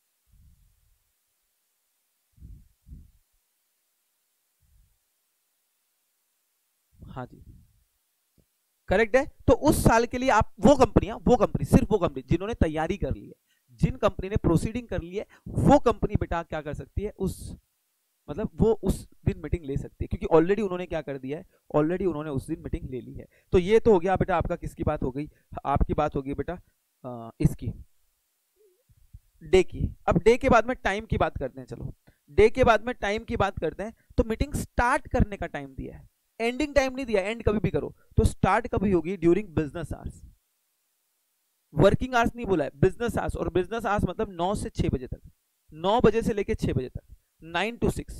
हाँ जी, करेक्ट है। तो उस साल के लिए आप वो कंपनियां, वो कंपनी, सिर्फ वो कंपनी जिन्होंने तैयारी कर ली है, जिन कंपनी ने प्रोसीडिंग कर ली है, वो कंपनी बेटा क्या कर सकती है, उस मतलब वो उस दिन मीटिंग ले सकती है, क्योंकि ऑलरेडी उन्होंने क्या कर दिया है, ऑलरेडी उन्होंने उस दिन मीटिंग ले ली है। तो ये तो हो गया बेटा आपका, किसकी बात हो गई, आपकी बात होगी बेटा आ, इसकी डे की। अब डे के बाद में टाइम की बात करते हैं, चलो डे के बाद में टाइम की बात करते हैं। तो मीटिंग स्टार्ट करने का टाइम दिया है, एंडिंग टाइम नहीं दिया, एंड कभी भी करो। तो स्टार्ट कभी होगी, during business hours, working hours नहीं बोला है, बिजनेस आवर्स। और बिजनेस आवर्स मतलब नौ से छह बजे तक, नौ बजे से लेके छह बजे तक, nine to six.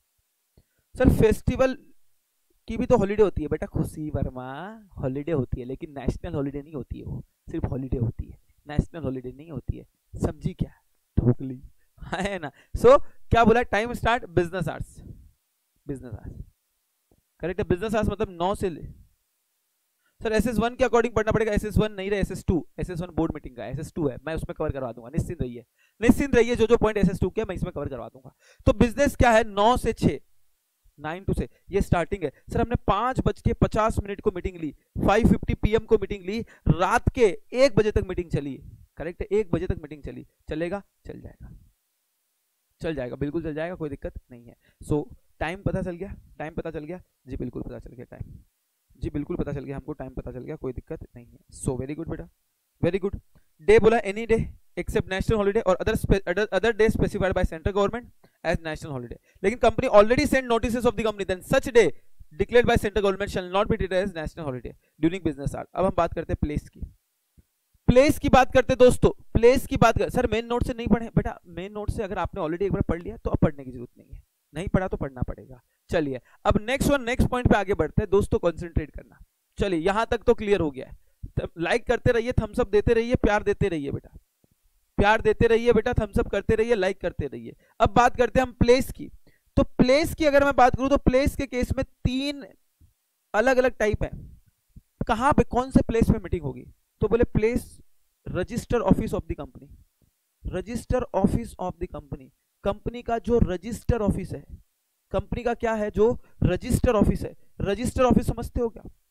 Sir festival की भी तो हॉलीडे होती है बेटा, खुशी वर्मा, हॉलीडे होती है, लेकिन नेशनल हॉलीडे नहीं होती है, वो सिर्फ हॉलीडे होती है, नेशनल हॉलीडे नहीं होती है, समझी क्या, ठोक ली है ना। सो so, क्या बोला, time start business hours, business hours correct है, बिजनेस आवर्स मतलब नौ से ले। सर एस एस वन के अकॉर्डिंग पढ़ना पड़ेगा, एस एस वन नहीं रहे, S S two, S S one board meeting का, एस एस टू है, मैं उसमें कवर करवा दूंगा, निश्चिंत रहिए, निश्चिंत रहिए, जो जो पॉइंट एस एस टू के मैं इसमें कवर करवा दूंगा। तो बिजनेस क्या है, नौ से छह, नाइन टू से ये स्टार्टिंग है। सर हमने पांच बज के पचास मिनट को मीटिंग ली, फाइव फिफ्टी पीएम को मीटिंग ली, रात के एक बजे तक मीटिंग चली, करेक्ट है, एक बजे तक मीटिंग चली, चलेगा, चल जाएगा, चल जाएगा, बिल्कुल चल जाएगा, कोई दिक्कत नहीं है। सो टाइम पता चल गया, टाइम पता चल गया जी, बिल्कुल पता चल गया टाइम, जी बिल्कुल पता चल गया हमको, टाइम पता चल गया, कोई दिक्कत नहीं है। सो वेरी गुड बेटा, वेरी गुड। डे बोला any day except national holiday और other other day specified by central government as national holiday. लेकिन company already send notices of the company, then such day declared by central government shall not be treated as national holiday during business hour. अब हम बात करते हैं प्लेस की, प्लेस की बात करते हैं दोस्तों, प्लेस की बात कर, सर मेन नोट से नहीं पढ़े बेटा, मेन नोट से अगर आपने ऑलरेडी एक बार पढ़ लिया तो अब पढ़ने की जरूरत नहीं है, नहीं पढ़ा तो पढ़ना पड़ेगा। चलिए अब नेक्स्ट वन, नेक्स्ट पॉइंट पे आगे बढ़ते हैं दोस्तों, कंसंट्रेट करना। चलिए यहां तक तो क्लियर हो गया है, लाइक करते रहिए, थम्स अप देते रहिए, प्यार देते रहिए बेटा, प्यार देते रहिए बेटा, थम्स अप करते रहिए, लाइक करते रहिए। अब बात करते हैं हम प्लेस की। तो प्लेस की अगर मैं बात करूं तो प्लेस के केस में तीन अलग अलग टाइप है। कहां पे, कौन से प्लेस पे मीटिंग होगी, तो बोले place register office of the company, register office of the company, company का जो रजिस्टर ऑफिस है, कंपनी का क्या है, जो रजिस्टर ऑफिस है, रजिस्टर ऑफिस समझते हो क्या,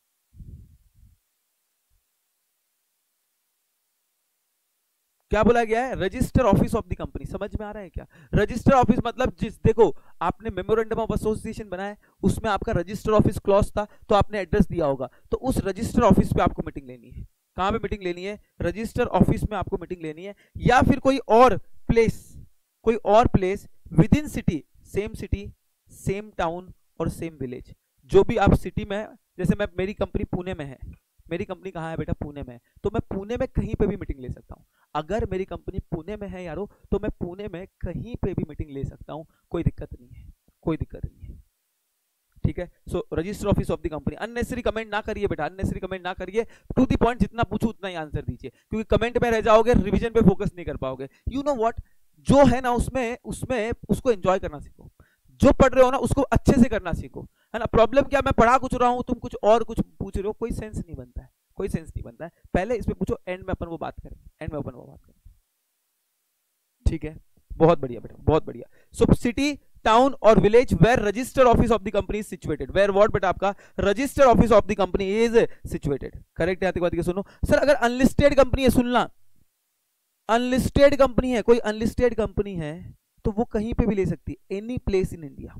क्या बोला गया है, register office of the company, समझ में आ रहा है क्या, रजिस्टर ऑफिस मतलब जिस, देखो आपने मेमोरेंडम ऑफ एसोसिएशन बनाया, उसमें आपका रजिस्टर ऑफिस क्लॉज था, तो आपने एड्रेस दिया होगा, तो उस रजिस्टर ऑफिस पे आपको मीटिंग लेनी है। कहां पे मीटिंग लेनी है, रजिस्टर ऑफिस में आपको मीटिंग लेनी है, या फिर कोई और प्लेस, कोई और place within city, same city, same town और सेम विलेज, जो भी आप सिटी में, जैसे मैं, मेरी कंपनी पुणे में है, मेरी कंपनी कहाँ है बेटा, पुणे में है, तो मैं पुणे में कहीं पे भी मीटिंग ले सकता हूँ। अगर मेरी कंपनी पुणे में है यारो, तो मैं पुणे में कहीं पे भी मीटिंग ले सकता हूँ, कोई दिक्कत नहीं है, कोई दिक्कत नहीं है, ठीक है। So register office of the company, unnecessary comment ना करिए बेटा, अननेसेसरी कमेंट ना करिए, टू द पॉइंट, जितना पूछू उतना ही आंसर दीजिए, क्योंकि कमेंट में रह जाओगे, रिवीजन पे फोकस नहीं कर पाओगे। यू नो व्हाट, जो है ना उसमें, उसमें उसको एंजॉय करना सीखो, जो पढ़ रहे हो ना उसको अच्छे से करना सीखो, है ना। प्रॉब्लम क्या, मैं पढ़ा कुछ रहा हूं, तुम कुछ और कुछ पूछ रहे हो, कोई सेंस नहीं बनता है, कोई सेंस नहीं बनता है। पहले इस पे पूछो, एंड में अपन वो बात करेंगे, एंड में अपन वो बात करेंगे, ठीक है। बहुत बढ़िया बेटा, बहुत बढ़िया। सो सिटी, टाउन और village where register office of the company is situated, where what बेटा, आपका register office of the company is situated, correct है। बात सुनो सर, अगर अनलिस्टेड कंपनी है, सुनना, अनलिस्टेड कंपनी है, कोई अनलिस्टेड कंपनी है, तो वो कहीं पे भी ले सकती है, any place in India,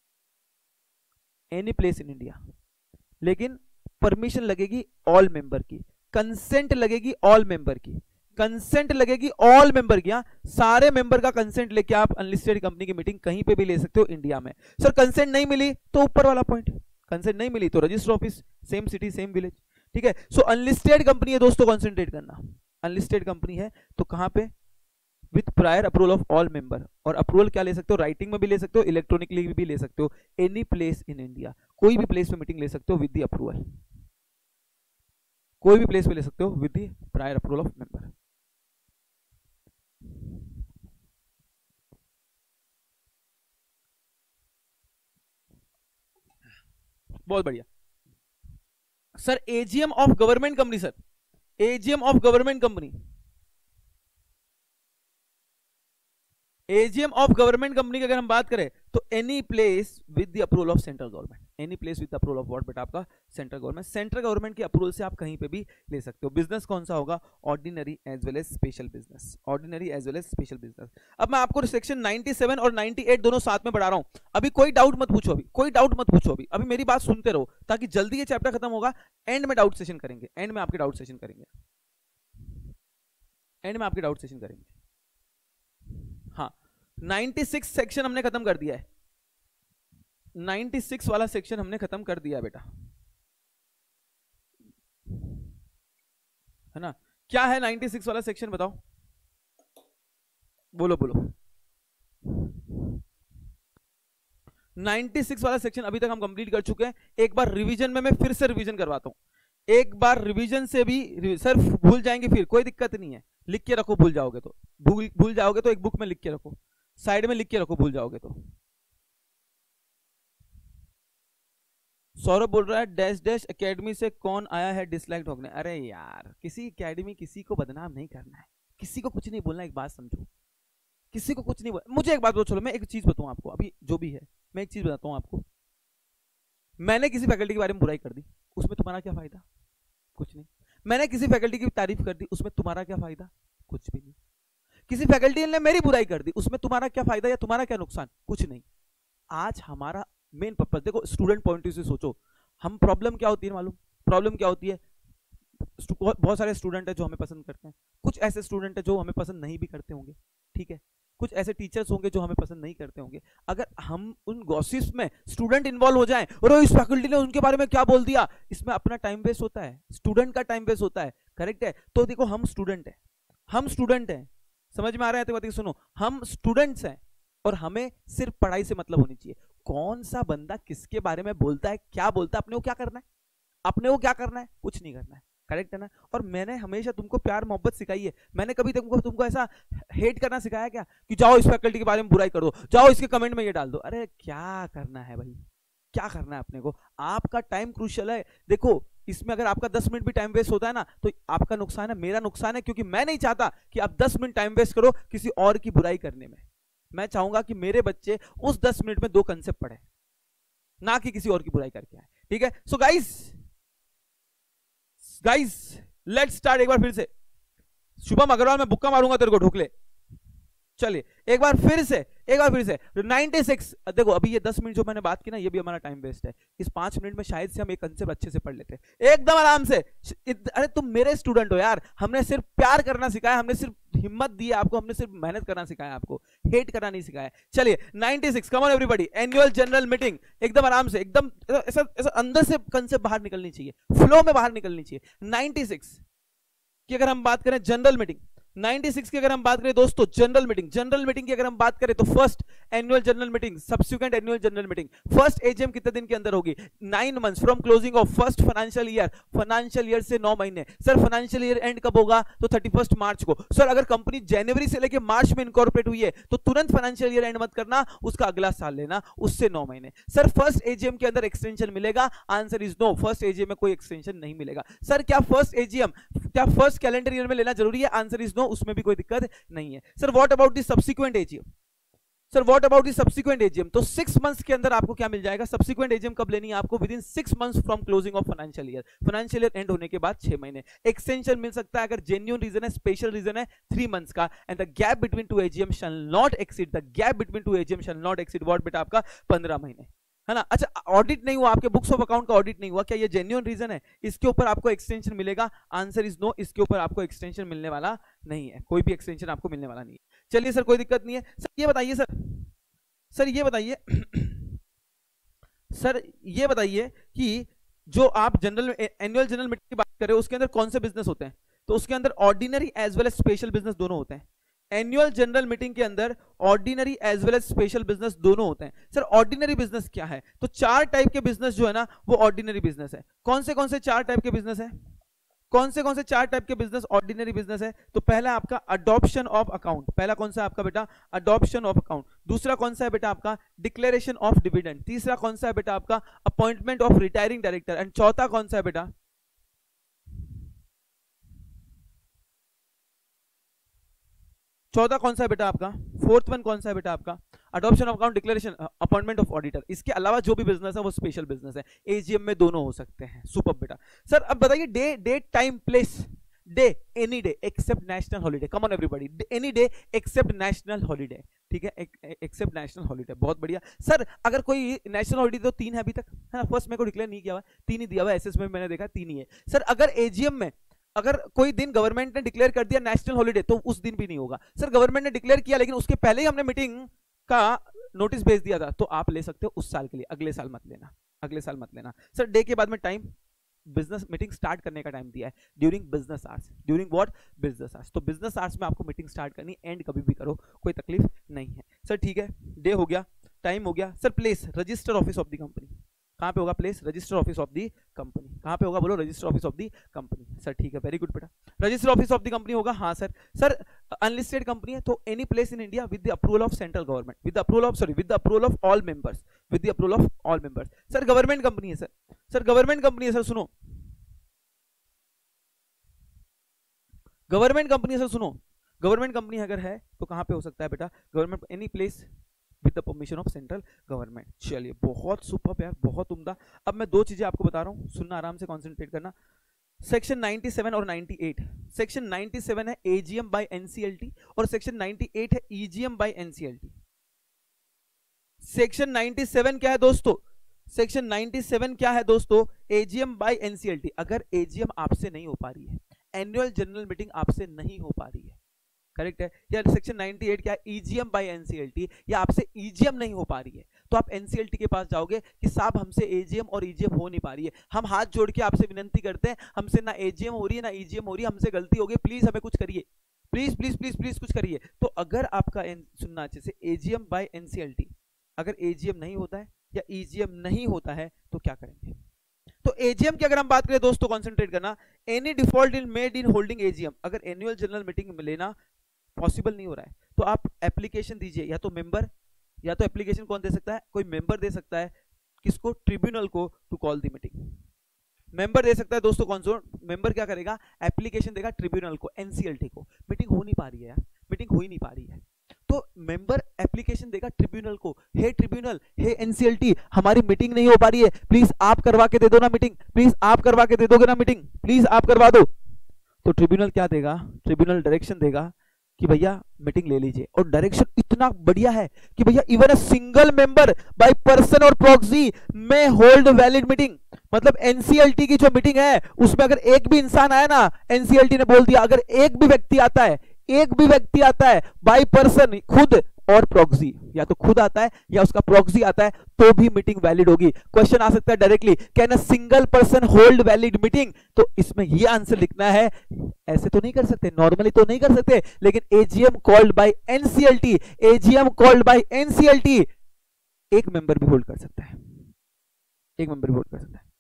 any place in India, लेकिन परमिशन लगेगी ऑल मेंबर की, कंसेंट लगेगी ऑल मेंबर की, कंसेंट लगेगी ऑल मेंबर की, सारे मेंबर का कंसेंट लेके आप अनलिस्टेड कंपनी की मीटिंग कहीं पे भी ले सकते हो इंडिया में। सर कंसेंट नहीं मिली तो ऊपर वाला पॉइंट, कंसेंट नहीं मिली तो register office, same city same village, ठीक है। सो अनलिस्टेड कंपनी है दोस्तों, कॉन्सेंट्रेट करना, अनलिस्टेड कंपनी है तो कहां पे, with prior approval of all member, और अप्रूवल क्या ले सकते हो, राइटिंग में भी ले सकते हो, इलेक्ट्रॉनिकली भी ले सकते हो, एनी प्लेस इन इंडिया, कोई भी प्लेस में मीटिंग ले सकते हो विद द अप्रूवल, कोई भी प्लेस में ले सकते हो with the prior approval of member. बहुत बढ़िया सर। AGM of government company sir, AGM of government company, AGM of government company की अगर हम बात करें तो any place with the approval of central government, any place with the approval of what बेटा आपका सेंट्रल गवर्नमेंट, सेंट्रल गवर्नमेंट की अप्रूवल से आप कहीं पे भी ले सकते हो। बिजनेस कौन सा होगा? Ordinary as well as special business, ordinary as well as special business. अब मैं आपको सेक्शन सत्तानवे और अट्ठानवे दोनों साथ में पढ़ा रहा हूं, अभी कोई डाउट मत पूछो, अभी कोई डाउट मत पूछो, अभी अभी मेरी बात सुनते रहो ताकि जल्दी ये चैप्टर खत्म होगा। एंड में डाउट सेशन करेंगे, एंड में आपके डाउट सेशन करेंगे, एंड में आपके डाउट सेशन करेंगे। हाँ छियानवे सेक्शन हमने खत्म कर दिया है, छियानवे वाला सेक्शन हमने खत्म कर दिया बेटा, है ना। क्या है छियानवे वाला सेक्शन बताओ, बोलो बोलो। छियानवे वाला सेक्शन अभी तक हम कंप्लीट कर चुके हैं। एक बार रिवीजन में मैं फिर से रिवीजन करवाता हूं, एक बार रिवीजन से भी सर भूल जाएंगे फिर कोई दिक्कत नहीं है, लिख के रखो, भूल जाओगे तो भूल भूल जाओगे तो एक बुक में लिख के रखो, साइड में लिख के रखो, भूल जाओगे तो। सौरभ बोल रहा है डैश डैश एकेडमी से कौन आया है डिसलाइक ठोकने। अरे यार किसी एकेडमी, किसी को बदनाम नहीं करना है, किसी को कुछ नहीं बोलना, एक बात समझो, किसी को कुछ नहीं बोलना। मुझे एक बात बोलो, चलो मैं एक चीज बताऊं आपको, अभी जो भी है मैं एक चीज बताता हूं आपको। मैंने किसी फैकल्टी के बारे में बुराई कर दी, उसमें तुम्हारा क्या फायदा? कुछ नहीं। मैंने किसी फैकल्टी की तारीफ कर दी, उसमें तुम्हारा क्या फायदा? कुछ भी नहीं। किसी फैकल्टी ने मेरी बुराई कर दी, उसमें तुम्हारा क्या फायदा या तुम्हारा क्या नुकसान? कुछ नहीं। आज हमारा मेन पर्पस देखो, स्टूडेंट पॉइंट ऑफ व्यू से सोचो, हम प्रॉब्लम क्या होती है मालूम? प्रॉब्लम क्या होती है? बहुत सारे स्टूडेंट है जो हमें पसंद करते हैं, कुछ ऐसे स्टूडेंट है जो हमें पसंद नहीं भी करते होंगे, ठीक है, कुछ ऐसे टीचर्स होंगे जो हमें पसंद नहीं करते होंगे। अगर हम उन गॉसिप्स में स्टूडेंट इन्वॉल्व हो जाएं, और इस फैकल्टी ने उनके बारे में क्या बोल दिया, इसमें अपना टाइम वेस्ट होता है, स्टूडेंट का टाइम वेस्ट होता है, करेक्ट है। तो देखो हम स्टूडेंट है, हम स्टूडेंट हैं, समझ में आ रहा है? तो बात सुनो, हम स्टूडेंट्स हैं और हमें सिर्फ पढ़ाई से मतलब होनी चाहिए। कौन सा बंदा किसके बारे में बोलता है, क्या बोलता है, अपने को क्या करना है, अपने को क्या करना है? कुछ नहीं करना है, करेक्ट है ना। और मैंने हमेशा तुमको प्यार मोहब्बत सिखाई है, मैंने कभी तुमको तुमको ऐसा हेट करना सिखाया क्या कि जाओ इस फैकल्टी के बारे में बुराई कर दो, जाओ इसके कमेंट में ये डाल दो? अरे क्या करना है भाई, क्या करना है अपने को? आपका टाइम क्रूशियल है। देखो इसमें अगर आपका दस मिनट भी टाइम वेस्ट होता है ना तो आपका नुकसान है, मेरा नुकसान है, क्योंकि मैं नहीं चाहता कि आप दस मिनट टाइम वेस्ट करो किसी और की बुराई करने में। मैं चाहूंगा कि मेरे बच्चे उस दस मिनट में दो कंसेप्ट पढ़े, ना कि किसी और की बुराई करके आए, ठीक है। So guys guys let's start. एक बार फिर से शुभम अग्रवाल, मैं बुक्का मारूंगा तेरे को, ढोकले। चलिए एक बार फिर से, एक बार फिर से छियानवे। देखो अभी ये दस मिनट जो मैंने बात की ना, ये भी हमारा टाइम वेस्ट है। इस पांच मिनट में शायद से हम एक कंसेप्ट अच्छे से पढ़ लेते हैं एकदम आराम से। अरे तुम मेरे स्टूडेंट हो यार, हमने सिर्फ प्यार करना सिखाया, हमने सिर्फ हिम्मत दी है आपको, हमने सिर्फ मेहनत करना सिखाया आपको, हेट करना नहीं सिखाया। चलिए छियानवे, come on everybody, annual general meeting, एकदम आराम से, एकदम ऐसा ऐसा अंदर से कंसेप्ट बाहर निकलनी चाहिए, फ्लो में बाहर निकलनी चाहिए। छियानवे की अगर हम बात करें जनरल मीटिंग, छियानवे की अगर हम बात करें दोस्तों जनरल मीटिंग, जनरल मीटिंग की अगर हम बात करें तो first annual general meeting, subsequent annual general meeting, first AGM कितने दिन के अंदर होगी? Nine months from closing of first financial year. Financial year से नौ महीने। सर फाइनेंशियल ईयर एंड कब होगा? तो थर्टी फर्स्ट मार्च को। सर अगर कंपनी जनवरी से लेकर मार्च में इनकॉर्पोरेट हुई है तो तुरंत फाइनेंशियल ईयर एंड मत करना, उसका अगला साल लेना, उससे नौ महीने। सर फर्स्ट एजीएम के अंदर एक्सटेंशन मिलेगा? Answer is no, first AGM में कोई एक्सटेंशन नहीं मिलेगा। सर क्या फर्स्ट एजीएम क्या फर्स्ट कैलेंडर ईयर में लेना जरूरी है? आंसर इज नो, उसमें भी कोई दिक्कत नहीं है। Sir what about the subsequent AGM? Sir what about the subsequent AGM? तो सिक्स मंथ्स के अंदर आपको क्या मिल जाएगा? सब्सिक्वेंट एजीएम कब लेनी है आपको? Within six months from closing of financial year. Financial year end होने के बाद छह महीने। एक्सटेंशन मिल सकता है अगर जेन्युइन रीजन है, स्पेशल रीजन है, थ्री मंथ्स का। And the gap between two AGM shall not exceed the gap between two AGM shall not exceed what बेटा आपका? पंद्रह महीने, है ना। अच्छा ऑडिट नहीं हुआ, आपके बुक्स ऑफ अकाउंट का ऑडिट नहीं हुआ, क्या ये जेन्युइन रीजन है? इसके ऊपर आपको एक्सटेंशन मिलेगा? आंसर इज नो, इसके ऊपर आपको एक्सटेंशन मिलने वाला नहीं है, कोई भी एक्सटेंशन आपको मिलने वाला नहीं है। चलिए सर कोई दिक्कत नहीं है। सर ये बताइए, सर सर ये बताइए सर ये बताइए कि जो आप जनरल एनुअल जनरल मीटिंग की बात कर रहे हो उसके अंदर कौन से बिजनेस होते हैं? तो उसके अंदर ordinary as well as special business दोनों होते हैं। एनुअल जनरल मीटिंग के अंदर ordinary as well as special business दोनों होते हैं। सर ऑर्डिनरी बिजनेस क्या है? तो चार टाइप के बिजनेस जो है ना वो ऑर्डिनरी बिजनेस है। कौन से कौन से चार टाइप के बिजनेस है? कौन से कौन से चार टाइप के बिजनेस ऑर्डिनरी बिजनेस है? तो पहला आपका अडॉप्शन ऑफ अकाउंट, पहला कौन सा है आपका बेटा? Adoption of account. दूसरा कौन सा है बेटा आपका? Declaration of dividend. तीसरा कौन सा है बेटा आपका? Appointment of retiring director. And चौथा कौन सा है बेटा? चौथा कौन सा है बेटा आपका? फोर्थ वन कौन सा है बेटा आपका? Adoption of account, declaration, appointment of auditor. इसके अलावा जो भी बिजनेस है वो स्पेशल बिजनेस है, एजीएम में दोनों हो सकते हैं। सुपर बेटा। सर अब बताइए day, date, time, place. Day any day except national holiday. Come on everybody, any day except national holiday. ठीक है, एक्सेप्ट नेशनल हॉलीडे, बहुत बढ़िया। सर अगर कोई नेशनल हॉलीडे तो तीन है अभी तक, है ना? फर्स्ट मेरे को डिक्लेयर नहीं किया हुआ, तीन ही दिया हुआ, एसएस में मैंने देखा तीन ही है। सर अगर एजीएम में अगर कोई दिन गवर्नमेंट ने डिक्लेयर कर दिया नेशनल हॉलीडे तो उस दिन भी नहीं होगा। सर गवर्नमेंट ने डिक्लेयर किया लेकिन उसके पहले ही हमने मीटिंग का नोटिस भेज दिया था, तो आप ले सकते हो उस साल के लिए, अगले साल मत लेना, अगले साल मत लेना। सर डे के बाद में टाइम, बिजनेस मीटिंग स्टार्ट करने का टाइम दिया है, during business hours. During what? Business hours. तो बिजनेस आवर्स में आपको मीटिंग स्टार्ट करनी, एंड कभी भी करो, कोई तकलीफ नहीं है। सर ठीक है, डे हो गया, टाइम हो गया। Sir place, register office of the company. कहां पे होगा place? Register office of the company. कहां पे होगा बोलो? Register office of the company. Sir ठीक है, वेरी गुड बेटा, register office of the company होगा। हाँ सर। सर अनलिस्टेड कंपनी है तो any place in India with the approval of central government, with the approval of sorry with the approval of all members, with the approval of all members. Sir government company है सर, सर गवर्नमेंट कंपनी है सर, सुनो गवर्नमेंट कंपनी है सर, सुनो गवर्नमेंट कंपनी अगर है तो कहां पे हो सकता है बेटा? Government any place with the permission of central government. चलिए बहुत सुपर यार, बहुत उम्दा। अब मैं दो चीजें आपको बता रहा हूं, सुनना, आराम से कंसंट्रेट करना। सेक्शन नाइंटी सेवन और ninety eight. Section ninety seven है एजीएम बाय एनसीएलटी और सेक्शन नाइंटी एट है EGM by NCLT. Section ninety seven क्या है दोस्तों? सेक्शन नाइंटी सेवन क्या है दोस्तों? AGM by NCLT. अगर एजीएम आपसे नहीं हो पा रही है, एनुअल जनरल मीटिंग आपसे नहीं हो पा रही है, करेक्ट है? या सेक्शन नाइंटी एट क्या है? ईजीएम बाय एनसीएलटी, या आपसे ईजीएम नहीं हो पा रही है तो आप एनसीएलटी के पास जाओगे कि साहब हमसे एजीएम और ईजीएम हो नहीं पा रही है, हम हाथ जोड़ के आपसे विनंती करते हैं, हमसे ना एजीएम हो रही है ना ईजीएम हो रही है, हमसे गलती हो गई, प्लीज हमें कुछ करिए, प्लीज प्लीज प्लीज प्लीज कुछ करिए। तो अगर आपका सुनना अच्छे से, एजीएम बाय एनसीएलटी, अगर एजीएम नहीं होता है या ईजीएम नहीं होता है तो क्या करेंगे? तो एजीएम की अगर हम बात करें दोस्तों, कंसंट्रेट करना, any default in made in holding AGM. अगर एनुअल जनरल मीटिंग में लेना पॉसिबल नहीं हो रहा है तो आप एप्लीकेशन दीजिए, या तो मेंबर, या तो एप्लीकेशन कौन दे सकता है? कोई मेंबर दे सकता है। किसको? ट्रिब्यूनल को, to call the meeting. Member दे सकता है दोस्तों, कौन सा मेंबर क्या करेगा? एप्लीकेशन देगा ट्रिब्यूनल को, एनसीएलटी को। मीटिंग हो नहीं पा रही है यार, मीटिंग हो ही नहीं पा रही है तो मेंबर एप्लीकेशन देगा ट्रिब्यूनल को, हे ट्रिब्यूनल, हे एनसीएलटी, हमारी मीटिंग नहीं हो पा रही है, प्लीज आप करवा के दे दो ना मीटिंग, प्लीज आप करवा के दे दोगे ना मीटिंग, प्लीज आप करवा दो। तो ट्रिब्यूनल क्या देगा? ट्रिब्यूनल डायरेक्शन देगा कि भैया मीटिंग ले लीजिए। और डायरेक्शन इतना बढ़िया है कि भैया even a single member by person or proxy may hold valid meeting. मतलब एनसीएलटी की जो मीटिंग है उसमें अगर एक भी इंसान आया ना, एनसीएलटी ने बोल दिया, अगर एक भी व्यक्ति आता है, एक भी व्यक्ति आता है बाय पर्सन, खुद और प्रॉक्सी, या तो खुद आता है या उसका प्रॉक्सी आता है, तो भी मीटिंग वैलिड होगी। क्वेश्चन आ सकता है directly, can a single person hold valid meeting? तो इसमें ये आंसर लिखना है, ऐसे तो नहीं कर सकते, नॉर्मली तो नहीं कर सकते, लेकिन AGM called by NCLT, AGM called by NCLT एक मेंबर भी होल्ड कर सकता है, एक मेंबर भी होल्ड कर सकता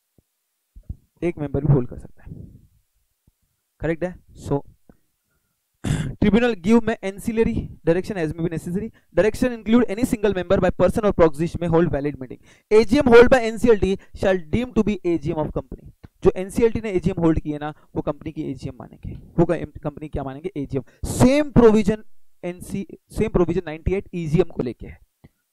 है, एक मेंबर भी होल्ड कर सकता है, करेक्ट है? सो Tribunal give में ancillary direction as may be necessary. Direction include any single member by person or proxy may hold valid meeting. A G M hold by N C L T shall deem to be A G M of company. जो N C L T ने A G M होल्ड किए ना वो कंपनी की A G M मानेंगे, वो कंपनी क्या मानेंगे? A G M। Same provision NC same provision ninety eight E G M को लेके है।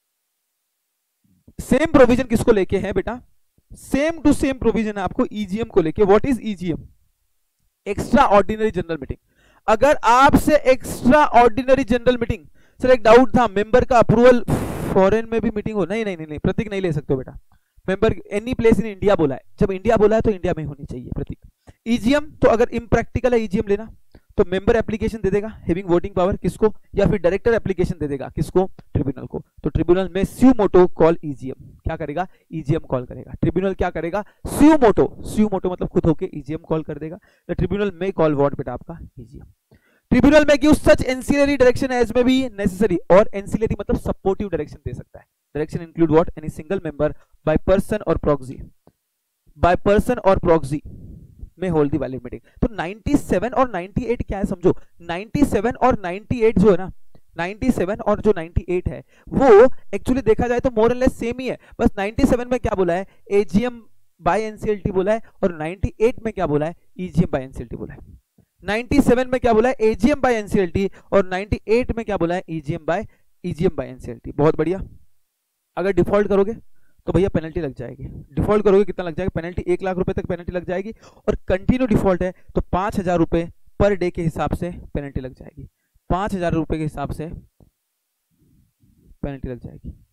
सेम प्रोविजन किसको लेके है बेटा? सेम टू सेम प्रोविजन है आपको E G M को लेके। What is E G M? Extraordinary general meeting. अगर आपसे extraordinary general meeting, sir एक डाउट था, मेंबर का अप्रूवल फॉरेन में भी मीटिंग हो? नहीं नहीं नहीं, नहीं प्रतीक नहीं ले सकते हो बेटा, member any place in India बोला है, जब इंडिया बोला है तो इंडिया में होनी चाहिए प्रतीक। ईजीएम तो अगर इम्प्रैक्टिकल है ईजीएम लेना तो मेंबर एप्लीकेशन दे देगा हैविंग वोटिंग पावर, किसको? या फिर डायरेक्टर एप्लीकेशन दे देगा, किसको? ट्रिब्यूनल को। तो ट्रिब्यूनल में स्यू मोटो कॉल ईजीएम, क्या करेगा? ईजीएम कॉल करेगा। ट्रिब्यूनल क्या करेगा? स्यू मोटो, स्यू मोटो मतलब खुद होके ईजीएम कॉल कर देगा। तो ट्रिब्यूनल में कॉल व्हाट बेटा? आपका ईजीएम। ट्रिब्यूनल में give such ancillary direction as may be necessary, और एंसिलरी मतलब सपोर्टिव डायरेक्शन दे सकता है। Direction include what? Any single member by person or proxy, by person or proxy, may hold the valid meeting. तो सत्तानवे और अट्ठानवे क्या है समझो, सत्तानवे और अट्ठानवे जो है ना, सत्तानवे और जो अट्ठानवे है वो एक्चुअली देखा जाए तो मोर और लेस सेम ही है, बस सत्तानवे में क्या बोला है, एजीएम बाय एनसीएलटी बोला है, और अट्ठानवे में क्या बोला है, ईजीएम बाय एनसीएलटी बोला है। सत्तानवे में क्या बोला है, एजीएम बाय एनसीएलटी, और अट्ठानवे में क्या बोला है, EGM by EGM by NCLT. बहुत बढ़िया। अगर डिफॉल्ट करोगे तो भैया पेनल्टी लग जाएगी, डिफॉल्ट करोगे कितना लग जाएगा, पेनल्टी एक लाख रुपए तक पेनल्टी लग जाएगी, और कंटिन्यू डिफॉल्ट है तो पांच हजार रुपए पर डे के हिसाब से पेनल्टी लग जाएगी, पांच हजार रुपए के हिसाब से पेनल्टी लग जाएगी।